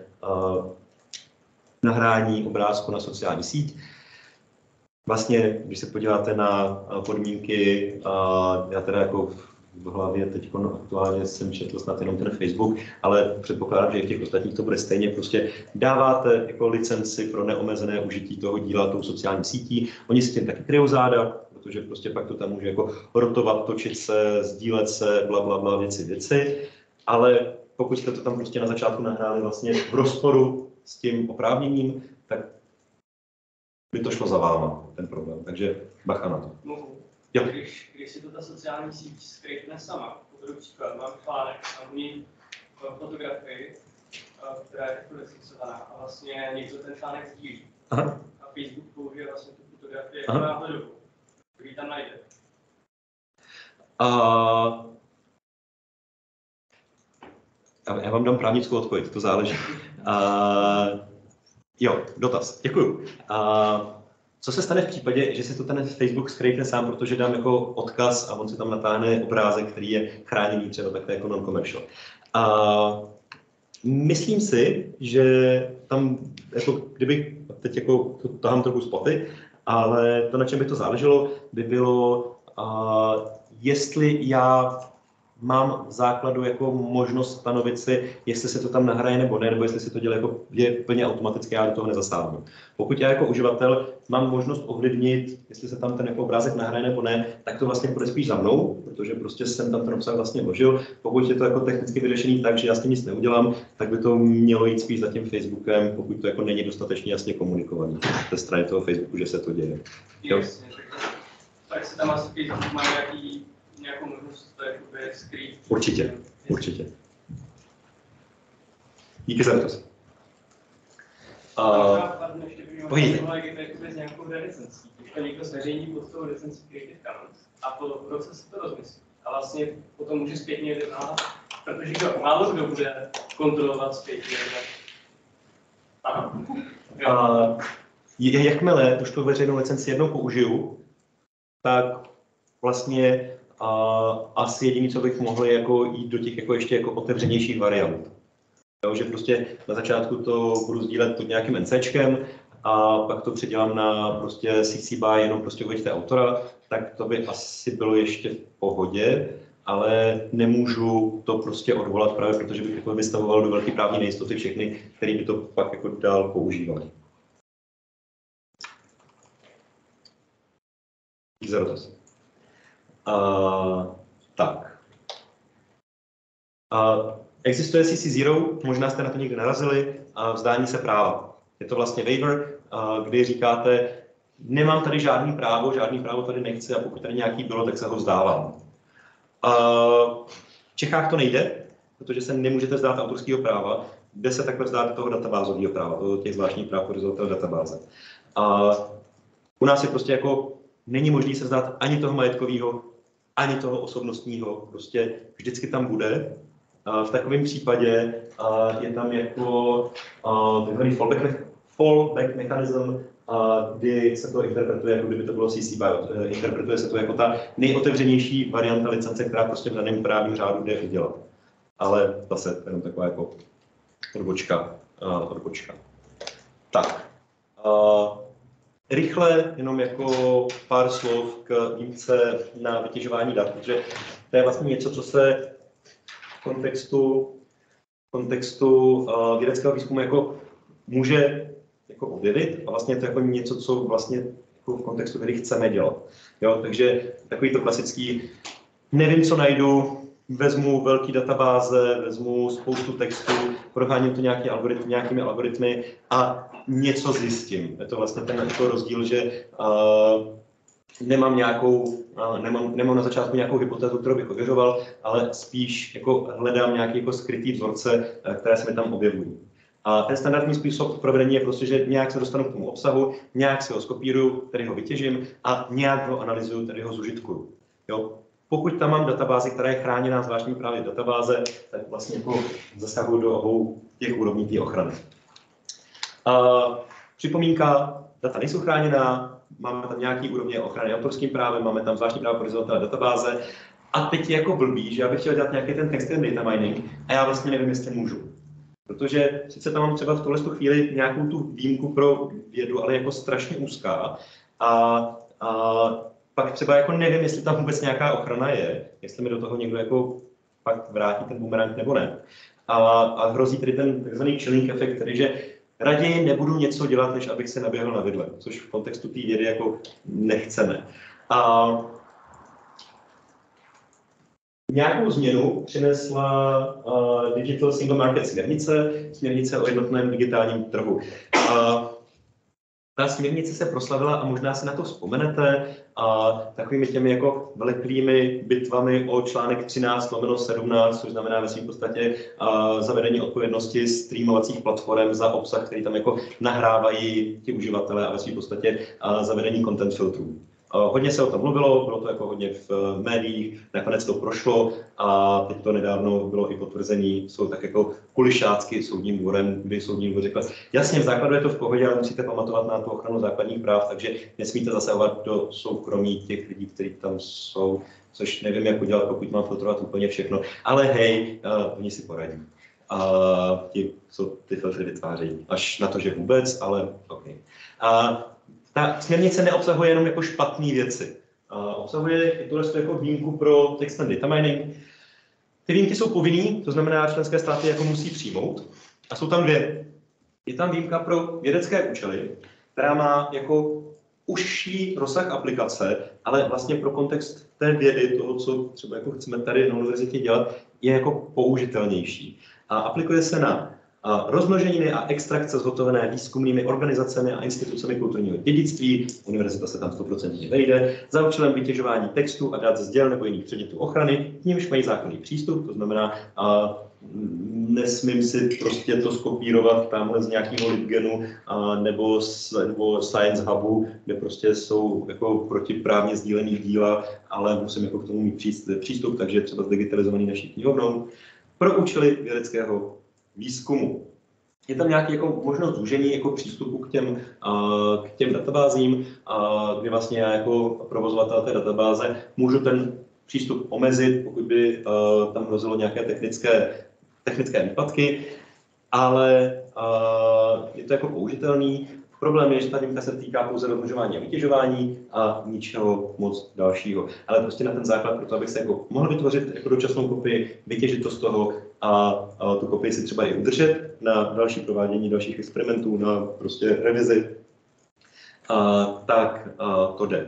nahrání obrázku na sociální síť, vlastně, když se podíváte na podmínky, já teda jako v hlavě teď aktuálně jsem četl snad jenom ten Facebook, ale předpokládám, že i v těch ostatních to bude stejně. Prostě dáváte jako licenci pro neomezené užití toho díla tou sociální sítí. Oni si tím taky kryjou záda, protože prostě pak to tam může jako rotovat, točit se, sdílet se, blablabla, věci. Ale pokud jste to tam prostě na začátku nahráli vlastně v rozporu s tím oprávněním, tak by to šlo za váma, ten problém. Takže bacha na to. Jo.
Když si to ta sociální síť skrytne sama, uvedu příklad, mám článek a u ní fotografii, která je takto deskriptovaná a vlastně někdo ten článek sdílí.
Aha.
A Facebook použije vlastně tu fotografii jako náhledovou, který tam najde.
Já vám dám právnickou odpověď, to záleží. Jo, dotaz, děkuju. Co se stane v případě, že si to ten Facebook skrytne sám, protože dám jako odkaz a on si tam natáhne obrázek, který je chráněný třeba takhle jako non-commercial. Myslím si, že tam, jako kdybych teď jako to tahám trochu spoty, ale to, na čem by to záleželo, by bylo, jestli já mám v základu jako možnost stanovit si, jestli se to tam nahraje nebo ne, nebo jestli si to dělá jako je plně automaticky, já do toho nezasáhnu. Pokud já jako uživatel mám možnost ovlivnit, jestli se tam ten jako obrázek nahraje nebo ne, tak to vlastně bude spíš za mnou, protože prostě jsem tam ten obsah vlastně vložil. Pokud je to jako technicky vyřešený tak, že já s tím nic neudělám, tak by to mělo jít spíš za tím Facebookem, pokud to jako není dostatečně jasně komunikovaný ze strany toho Facebooku, že se to děje.
Jasně, tak se tam asi Facebook má nějakou možnost to jakoby skrýt.
Určitě. Díky za dotaz.
Ještě bych mohl s nějakou licencí. Když to někdo zveřejní pod tou licencí Creative Commons a po roce se to rozmyslí. A vlastně potom může zpětně vymáhat, protože málo kdo bude kontrolovat zpětně.
Jakmile už tu veřejnou licenci jednou použiju, tak vlastně asi jediné, co bych mohl, je jako jít do těch jako ještě jako otevřenějších variant. Jo, že prostě na začátku to budu sdílet pod nějakým NCčkem a pak to předělám na prostě CC BY, jenom prostě uveďte autora, tak to by asi bylo ještě v pohodě, ale nemůžu to prostě odvolat právě, protože bych jako vystavoval do velké právní nejistoty všechny, který by to pak jako dál používali. Tak. Existuje CC0, možná jste na to někdy narazili, vzdání se práva. Je to vlastně waiver, kdy říkáte, nemám tady žádný právo tady nechci a pokud tady nějaký bylo, tak se ho vzdávám. V Čechách to nejde, protože se nemůžete vzdát autorského práva, jde se takhle vzdát toho databázového práva, toho těch zvláštních práv horizontální databáze. U nás je prostě jako není možné se vzdát ani toho majetkového, ani toho osobnostního, prostě vždycky tam bude. V takovém případě je tam jako takzvaný fallback mechanism, kdy se to interpretuje, jako kdyby to bylo CC BY. Interpretuje se to jako ta nejotevřenější varianta licence, která prostě v daném právním řádu jde udělat. Ale zase jenom taková jako odbočka. Tak. Rychle jenom jako pár slov k výjimce na vytěžování dat, protože to je vlastně něco, co se v kontextu vědeckého výzkumu jako může jako objevit a vlastně to jako něco, co vlastně jako v kontextu vědy chceme dělat. Jo, takže takový to klasický, nevím, co najdu, vezmu velký databáze, vezmu spoustu textů, proháním to nějakými algoritmy a něco zjistím. Je to vlastně ten jako rozdíl, že nemám na začátku nějakou hypotézu, kterou bych ověřoval, ale spíš jako hledám nějaký jako skrytý vzorce, které se mi tam objevují. A ten standardní způsob provedení je prostě, že nějak se dostanu k tomu obsahu, nějak si ho skopíruju, tedy ho vytěžím a nějak ho analyzuju, tedy ho zužitkuju. Jo? Pokud tam mám databázi, která je chráněná zvláštní právě databáze, tak vlastně jako zasahuju do obou těch úrovní té ochrany. Připomínka, data nejsou chráněná, máme tam nějaký úrovně ochrany autorským právem, máme tam zvláštní právo horizontální databáze a teď je jako blbý, že já bych chtěl dělat nějaký ten text-driven data mining a já vlastně nevím, jestli můžu. Protože sice tam mám třeba v tuhle chvíli nějakou tu výjimku pro vědu, ale jako strašně úzká a pak třeba jako nevím, jestli tam vůbec nějaká ochrana je, jestli mi do toho někdo jako pak vrátí ten boomerang nebo ne. A hrozí tedy ten takzvaný chilling efekt, tedy že raději nebudu něco dělat, než abych se naběhl na vidle, což v kontextu té vědy jako nechceme. Nějakou změnu přinesla Digital Single Market směrnice o jednotném digitálním trhu. Ta směrnice se proslavila a možná si na to vzpomenete takovými těmi jako vleklými bitvami o článek 13/17, což znamená ve svým podstatě zavedení odpovědnosti streamovacích platform za obsah, který tam jako nahrávají ti uživatelé a ve svým podstatě zavedení content filtrů. Hodně se o tom mluvilo, bylo to jako hodně v médiích, nakonec to prošlo a teď to nedávno bylo i potvrzený, jsou tak jako kulišácky soudním dvorem, kdy soudní dvůr řekl, jasně, v základu je to v pohodě, ale musíte pamatovat na tu ochranu základních práv, takže nesmíte zasahovat do soukromí těch lidí, kteří tam jsou, což nevím, jak udělat, pokud mám filtrovat úplně všechno, ale hej, oni si poradí. Ti, co ty filtry vytvářejí, až na to, že vůbec, ale OK. Ta směrnice neobsahuje jenom jako špatné věci. Obsahuje i tuhle jako výjimku pro text and data mining. Ty výjimky jsou povinný, to znamená, že členské státy jako musí přijmout. A jsou tam dvě. Je tam výjimka pro vědecké účely, která má jako užší rozsah aplikace, ale vlastně pro kontext té vědy, toho, co třeba jako chceme tady na univerzitě dělat, je jako použitelnější. A aplikuje se na rozmnoženiny a extrakce zhotovené výzkumnými organizacemi a institucemi kulturního dědictví, univerzita se tam 100% vejde, za účelem vytěžování textu a dat z děl nebo jiných předmětů ochrany, k nímž mají zákonný přístup, to znamená, nesmím si prostě to skopírovat tamhle z nějakého Litgenu nebo Science Hubu, kde prostě jsou jako protiprávně sdílený díla, ale musím jako k tomu mít přístup, takže třeba zdigitalizovaný naší knihovnou, pro účely vědeckého výzkumu. Je tam nějaký jako možnost zúžení jako přístupu k těm databázím, kdy vlastně já jako provozovatel té databáze můžu ten přístup omezit, pokud by tam hrozilo nějaké technické výpadky, ale je to jako použitelný. Problém je, že ta výjimka se týká pouze rozmnožování a vytěžování a ničeho moc dalšího. Ale prostě na ten základ, proto abych se jako mohl vytvořit jako dočasnou kopii, vytěžit to z toho a tu kopii si třeba i udržet na další provádění dalších experimentů, na prostě revizi, tak to jde.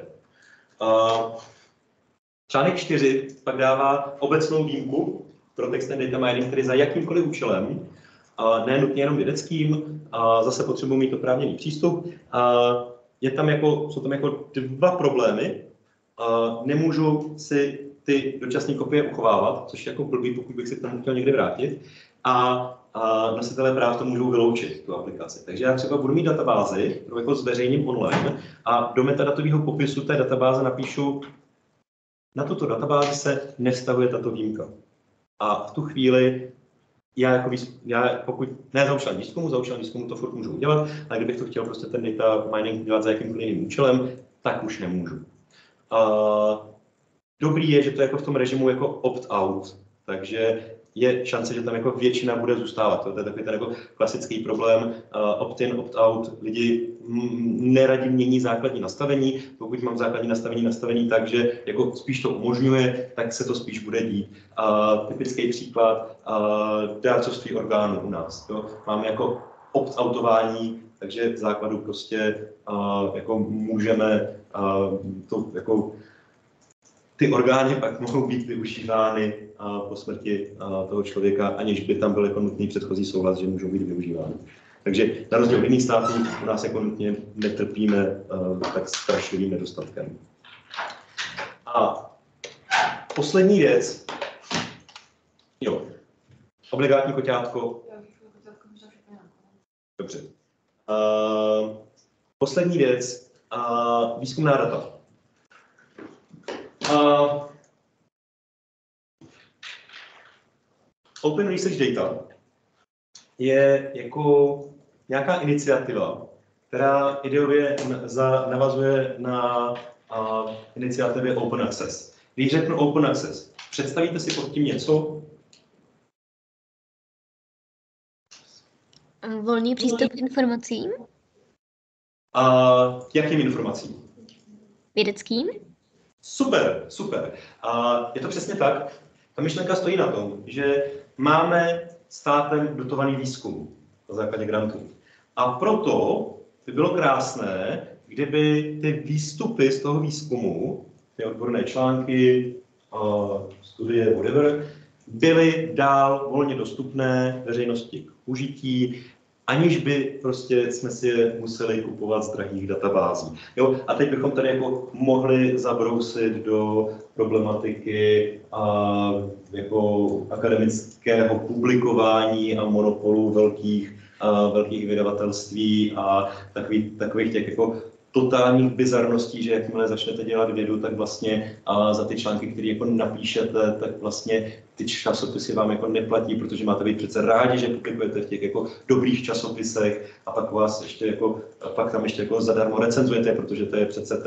Článek 4 pak dává obecnou výjimku pro text and data mining, který za jakýmkoliv účelem, ne nutně jenom vědeckým, zase potřebuji mít oprávněný přístup. Jsou tam jako dva problémy. Nemůžu si ty dočasné kopie uchovávat, což je jako blbý, pokud bych si k tomu chtěl někde vrátit. A nositelé práv to můžou vyloučit, tu aplikaci. Takže já třeba budu mít databázi, kterou jako zveřejním online a do metadatového popisu té databáze napíšu, na tuto databázi se nevztahuje tato výjimka. A v tu chvíli já pokud ne za účelem výzkumu to furt můžu udělat, ale kdybych to chtěl prostě ten data mining dělat za jakýmkoliv jiným účelem, tak už nemůžu. Dobrý je, že to je jako v tom režimu jako opt-out, takže je šance, že tam jako většina bude zůstávat. To je takový ten jako klasický problém opt-in, opt-out. Lidi neradi mění základní nastavení. Pokud mám základní nastavení tak, že jako spíš to umožňuje, tak se to spíš bude dít. Typický příklad dárcovství orgánů u nás. Jo. Máme jako opt-outování, takže v základu prostě jako můžeme to jako ty orgány pak mohou být využívány po smrti toho člověka, aniž by tam byl jako nutný předchozí souhlas, že můžou být využívány. Takže na rozdíl od jiných států u nás jako nutně netrpíme tak strašlivým nedostatkem. A poslední věc. Jo. Obligátní koťátko. Dobře. Poslední věc. Výzkumná data. Open Research Data je jako nějaká iniciativa, která ideově navazuje na iniciativy Open Access. Když řeknu Open Access, představíte si pod tím něco?
Volný přístup k informacím?
K jakým informacím?
Vědeckým?
Super. Je to přesně tak. Ta myšlenka stojí na tom, že máme státem dotovaný výzkum na základě grantů. A proto by bylo krásné, kdyby ty výstupy z toho výzkumu, ty odborné články, studie, whatever, byly dál volně dostupné veřejnosti k užití, aniž by prostě jsme si je museli kupovat z drahých databází. Jo? A teď bychom tady jako mohli zabrousit do problematiky jako akademického publikování a monopolu velkých vydavatelství a takových těch jako totálních bizarností, že jakmile začnete dělat vědu, tak vlastně za ty články, které jako napíšete, tak vlastně ty časopisy vám jako neplatí, protože máte být přece rádi, že publikujete v těch jako dobrých časopisech a pak vás ještě jako, pak tam ještě jako zadarmo recenzujete, protože to je přece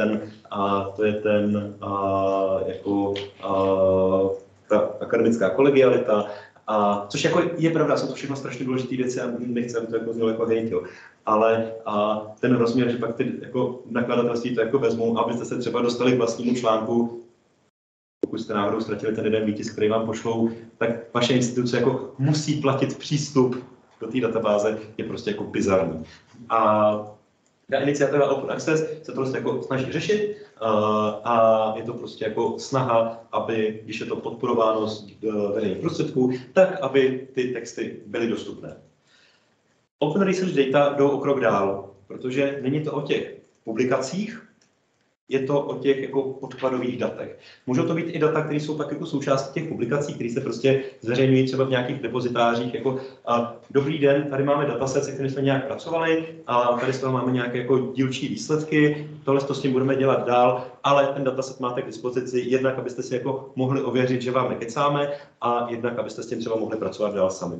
ta akademická kolegialita. Což jako je pravda, jsou to všechno strašně důležité věci a nechcem to jako znělo jako hejt, jo. Ale ten rozměr, že pak ty jako nakladatelství to jako vezmou, abyste se třeba dostali k vlastnímu článku, pokud jste náhodou ztratili ten jeden výtisk, který vám pošlou, tak vaše instituce jako musí platit přístup do té databáze, je prostě jako bizarní. A ta iniciativa Open Access se to jako snaží řešit a je to prostě jako snaha, aby, když je to podporováno z veřejných prostředků, tak aby ty texty byly dostupné. Open Research Data jdou o krok dál, protože není to o těch publikacích, je to o těch jako podkladových datech. Můžou to být i data, které jsou pak jako součástí těch publikací, které se prostě zveřejňují třeba v nějakých depozitářích. Jako, dobrý den, tady máme dataset, se kterým jsme nějak pracovali, a tady z toho máme nějaké jako dílčí výsledky, tohle s tím budeme dělat dál, ale ten dataset máte k dispozici jednak, abyste si jako mohli ověřit, že vám nekecáme, a jednak, abyste s tím třeba mohli pracovat dál sami.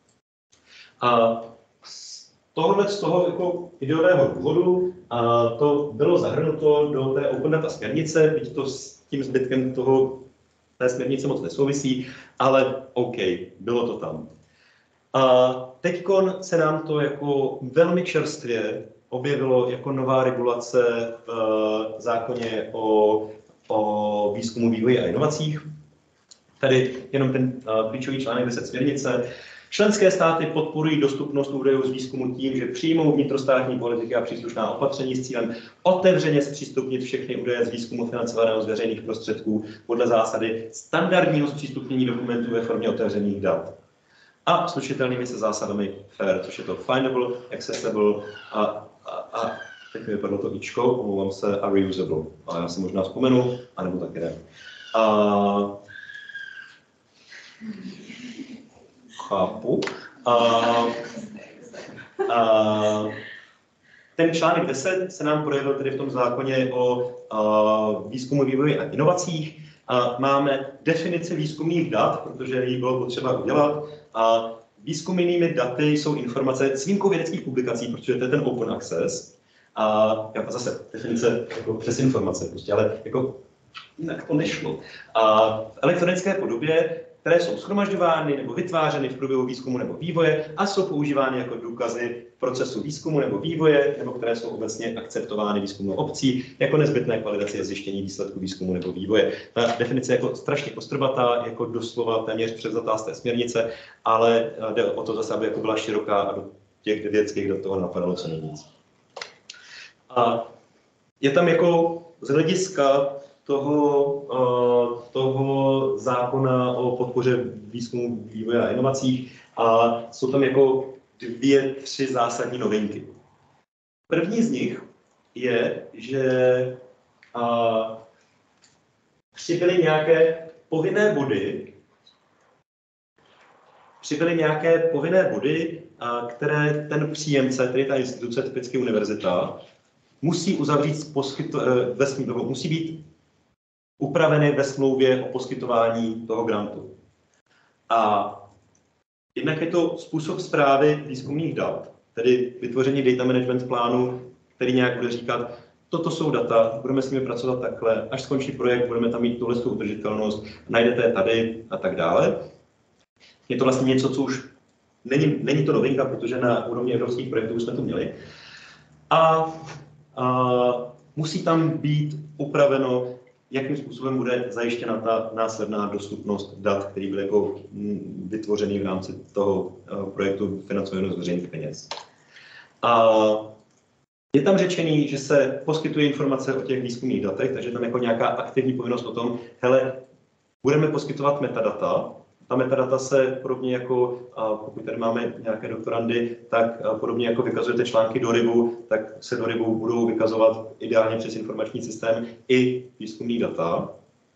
Tohle z toho jako ideového důvodu to bylo zahrnuto do té Open Data směrnice, byť to s tím zbytkem té směrnice moc nesouvisí, ale OK, bylo to tam. Teďkon se nám to jako velmi čerstvě objevilo jako nová regulace v zákoně o výzkumu, vývoji a inovacích. Tady jenom ten klíčový článek 10 směrnice. Členské státy podporují dostupnost údajů z výzkumu tím, že přijmou vnitrostátní politiky a příslušná opatření s cílem otevřeně zpřístupnit všechny údaje z výzkumu financovaného z veřejných prostředků podle zásady standardního zpřístupnění dokumentů ve formě otevřených dat. A slučitelnými se zásadami FAIR, což je to findable, accessible a teď mi vypadlo to ičko, omlouvám se, a reusable. Ale já si možná vzpomenu, anebo taky ne. Chápu. Ten článek 10 se nám projevil tedy v tom zákoně o výzkumu, vývoji a inovacích. Máme definici výzkumných dat, protože ji bylo potřeba udělat. Výzkumnými daty jsou informace s výjimkou vědeckých publikací, protože to je ten open access. A zase definice jako přes informace, prostě, ale jako jinak to nešlo. V elektronické podobě, které jsou shromažďovány nebo vytvářeny v průběhu výzkumu nebo vývoje a jsou používány jako důkazy v procesu výzkumu nebo vývoje, nebo které jsou obecně akceptovány výzkumnou obcí jako nezbytné k validaci a zjištění výsledku výzkumu nebo vývoje. Ta definice je jako strašně kostrbatá, jako doslova téměř převzatá z té směrnice, ale jde o to zase, aby jako byla široká a do těch vědeckých do toho napadalo co nejvíc. A je tam jako z hlediska toho zákona o podpoře výzkumu, vývoje a inovacích a jsou tam jako 2-3 zásadní novinky. První z nich je, že přibyly nějaké povinné body, které ten příjemce, tedy ta instituce, typicky univerzita, musí uzavřít musí být upraveny ve smlouvě o poskytování toho grantu. A jednak je to způsob správy výzkumných dat, tedy vytvoření data management plánu, který nějak bude říkat, toto jsou data, budeme s nimi pracovat takhle, až skončí projekt, budeme tam mít tuhle udržitelnost, najdete je tady a tak dále. Je to vlastně něco, co už není to novinka, protože na úrovni evropských projektů už jsme to měli. A musí tam být upraveno, jakým způsobem bude zajištěna ta následná dostupnost dat, který byl jako vytvořený v rámci toho projektu financovaného z veřejných peněz. A je tam řečený, že se poskytuje informace o těch výzkumných datech, takže tam jako nějaká aktivní povinnost o tom, hele, budeme poskytovat metadata Ta metadata se podobně jako, pokud tady máme nějaké doktorandy, tak podobně jako vykazujete články do RIVu, tak se do RIVu budou vykazovat ideálně přes informační systém i výzkumný data.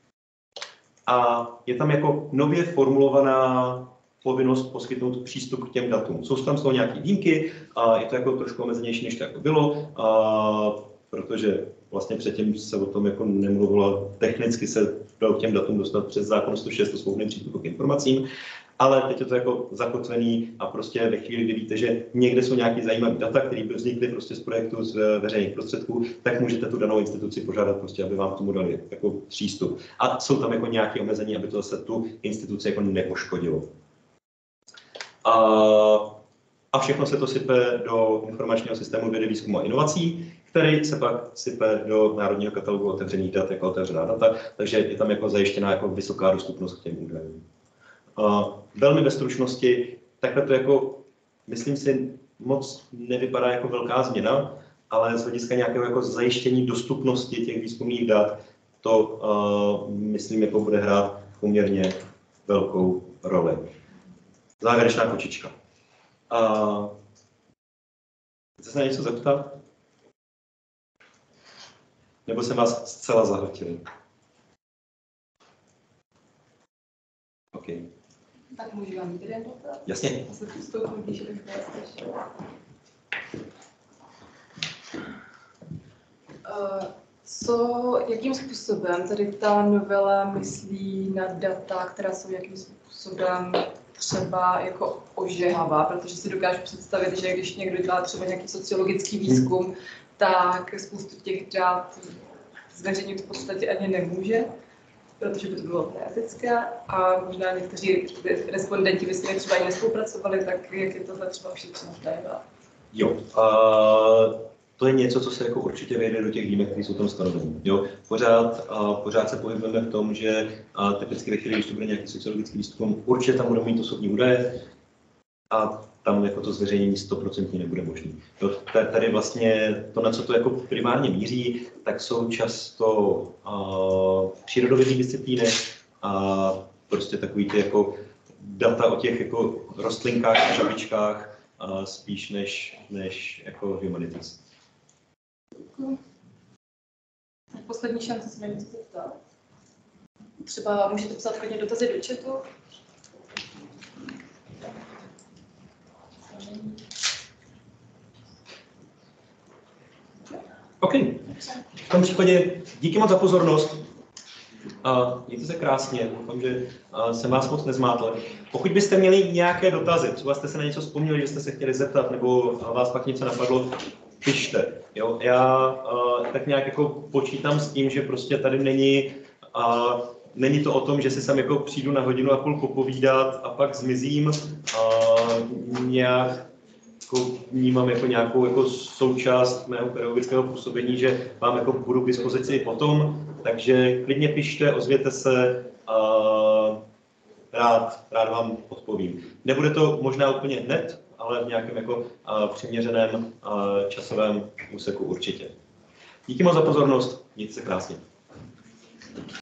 A je tam jako nově formulovaná povinnost poskytnout přístup k těm datům. Jsou tam z toho nějaké výjimky, a je to jako trošku omezenější, než to jako bylo, protože vlastně předtím se o tom jako nemluvilo, technicky se dalo k těm datům dostat přes zákon 106 o svobodném přístupu k informacím, ale teď je to jako zakotvený a prostě ve chvíli, kdy víte, že někde jsou nějaké zajímavé data, které vznikly prostě z projektu z veřejných prostředků, tak můžete tu danou instituci požádat prostě, aby vám k tomu dali jako přístup. A jsou tam jako nějaké omezení, aby to zase tu instituci jako nepoškodilo. A všechno se to sype do informačního systému vědy, výzkumu a inovací, který se pak sype do Národního katalogu otevřených dat jako otevřená data, takže je tam jako zajištěná jako vysoká dostupnost k těm údajům. Velmi ve stručnosti, takhle to jako, myslím si, moc nevypadá jako velká změna, ale z hlediska nějakého jako zajištění dostupnosti těch výzkumných dat, to myslím, jako bude hrát poměrně velkou roli. Závěrečná kočička. Chcete se na něco zeptat? Nebo jsem vás zcela zahltil? OK.
Tak můžu vám mít jeden dotaz?
Jasně.
Já se postoupím, když bych byla slyšela. Jakým způsobem tady ta novela myslí na data, která jsou jakým způsobem třeba jako ožehavá, protože si dokážu představit, že když někdo dělá třeba nějaký sociologický výzkum, tak spoustu těch dat zveřejnit v podstatě ani nemůže, protože by to bylo neetické a možná někteří respondenti by s nimi třeba i nespolupracovali, tak jak je tohle třeba všechno v té.
Jo, to je něco, co se jako určitě vejde do těch výjimek, které jsou tam stanoveny. Jo, pořád se pohybujeme v tom, že typicky ve chvíli, když to bude nějaký sociologický výzkum, určitě tam budou mít osobní údaje a tam jako to zveřejnění 100% nebude možné. Tady vlastně to, na co to jako primárně míří, tak jsou často přírodovědné disciplíny a prostě takový ty jako data o těch jako rostlinkách a žabičkách spíš než jako humanities.
Poslední šance se na něco zeptat. Třeba můžete psát klidně dotazy do chatu.
OK. V tom případě díky moc za pozornost. Mějte se krásně, doufám, že jsem vás moc nezmátl. Pokud byste měli nějaké dotazy, třeba jste se na něco vzpomněli, že jste se chtěli zeptat, nebo vás pak něco napadlo, pište. Jo? Já tak nějak jako počítám s tím, že prostě tady není to o tom, že si sem jako přijdu na hodinu a půl popovídat a pak zmizím. Nějak jako vnímám jako nějakou jako součást mého pedagogického působení, že vám jako budu k dispozici i potom, takže klidně pište, ozvěte se a rád vám odpovím. Nebude to možná úplně hned, ale v nějakém jako přiměřeném časovém úseku určitě. Díky moc za pozornost, mějte se krásně.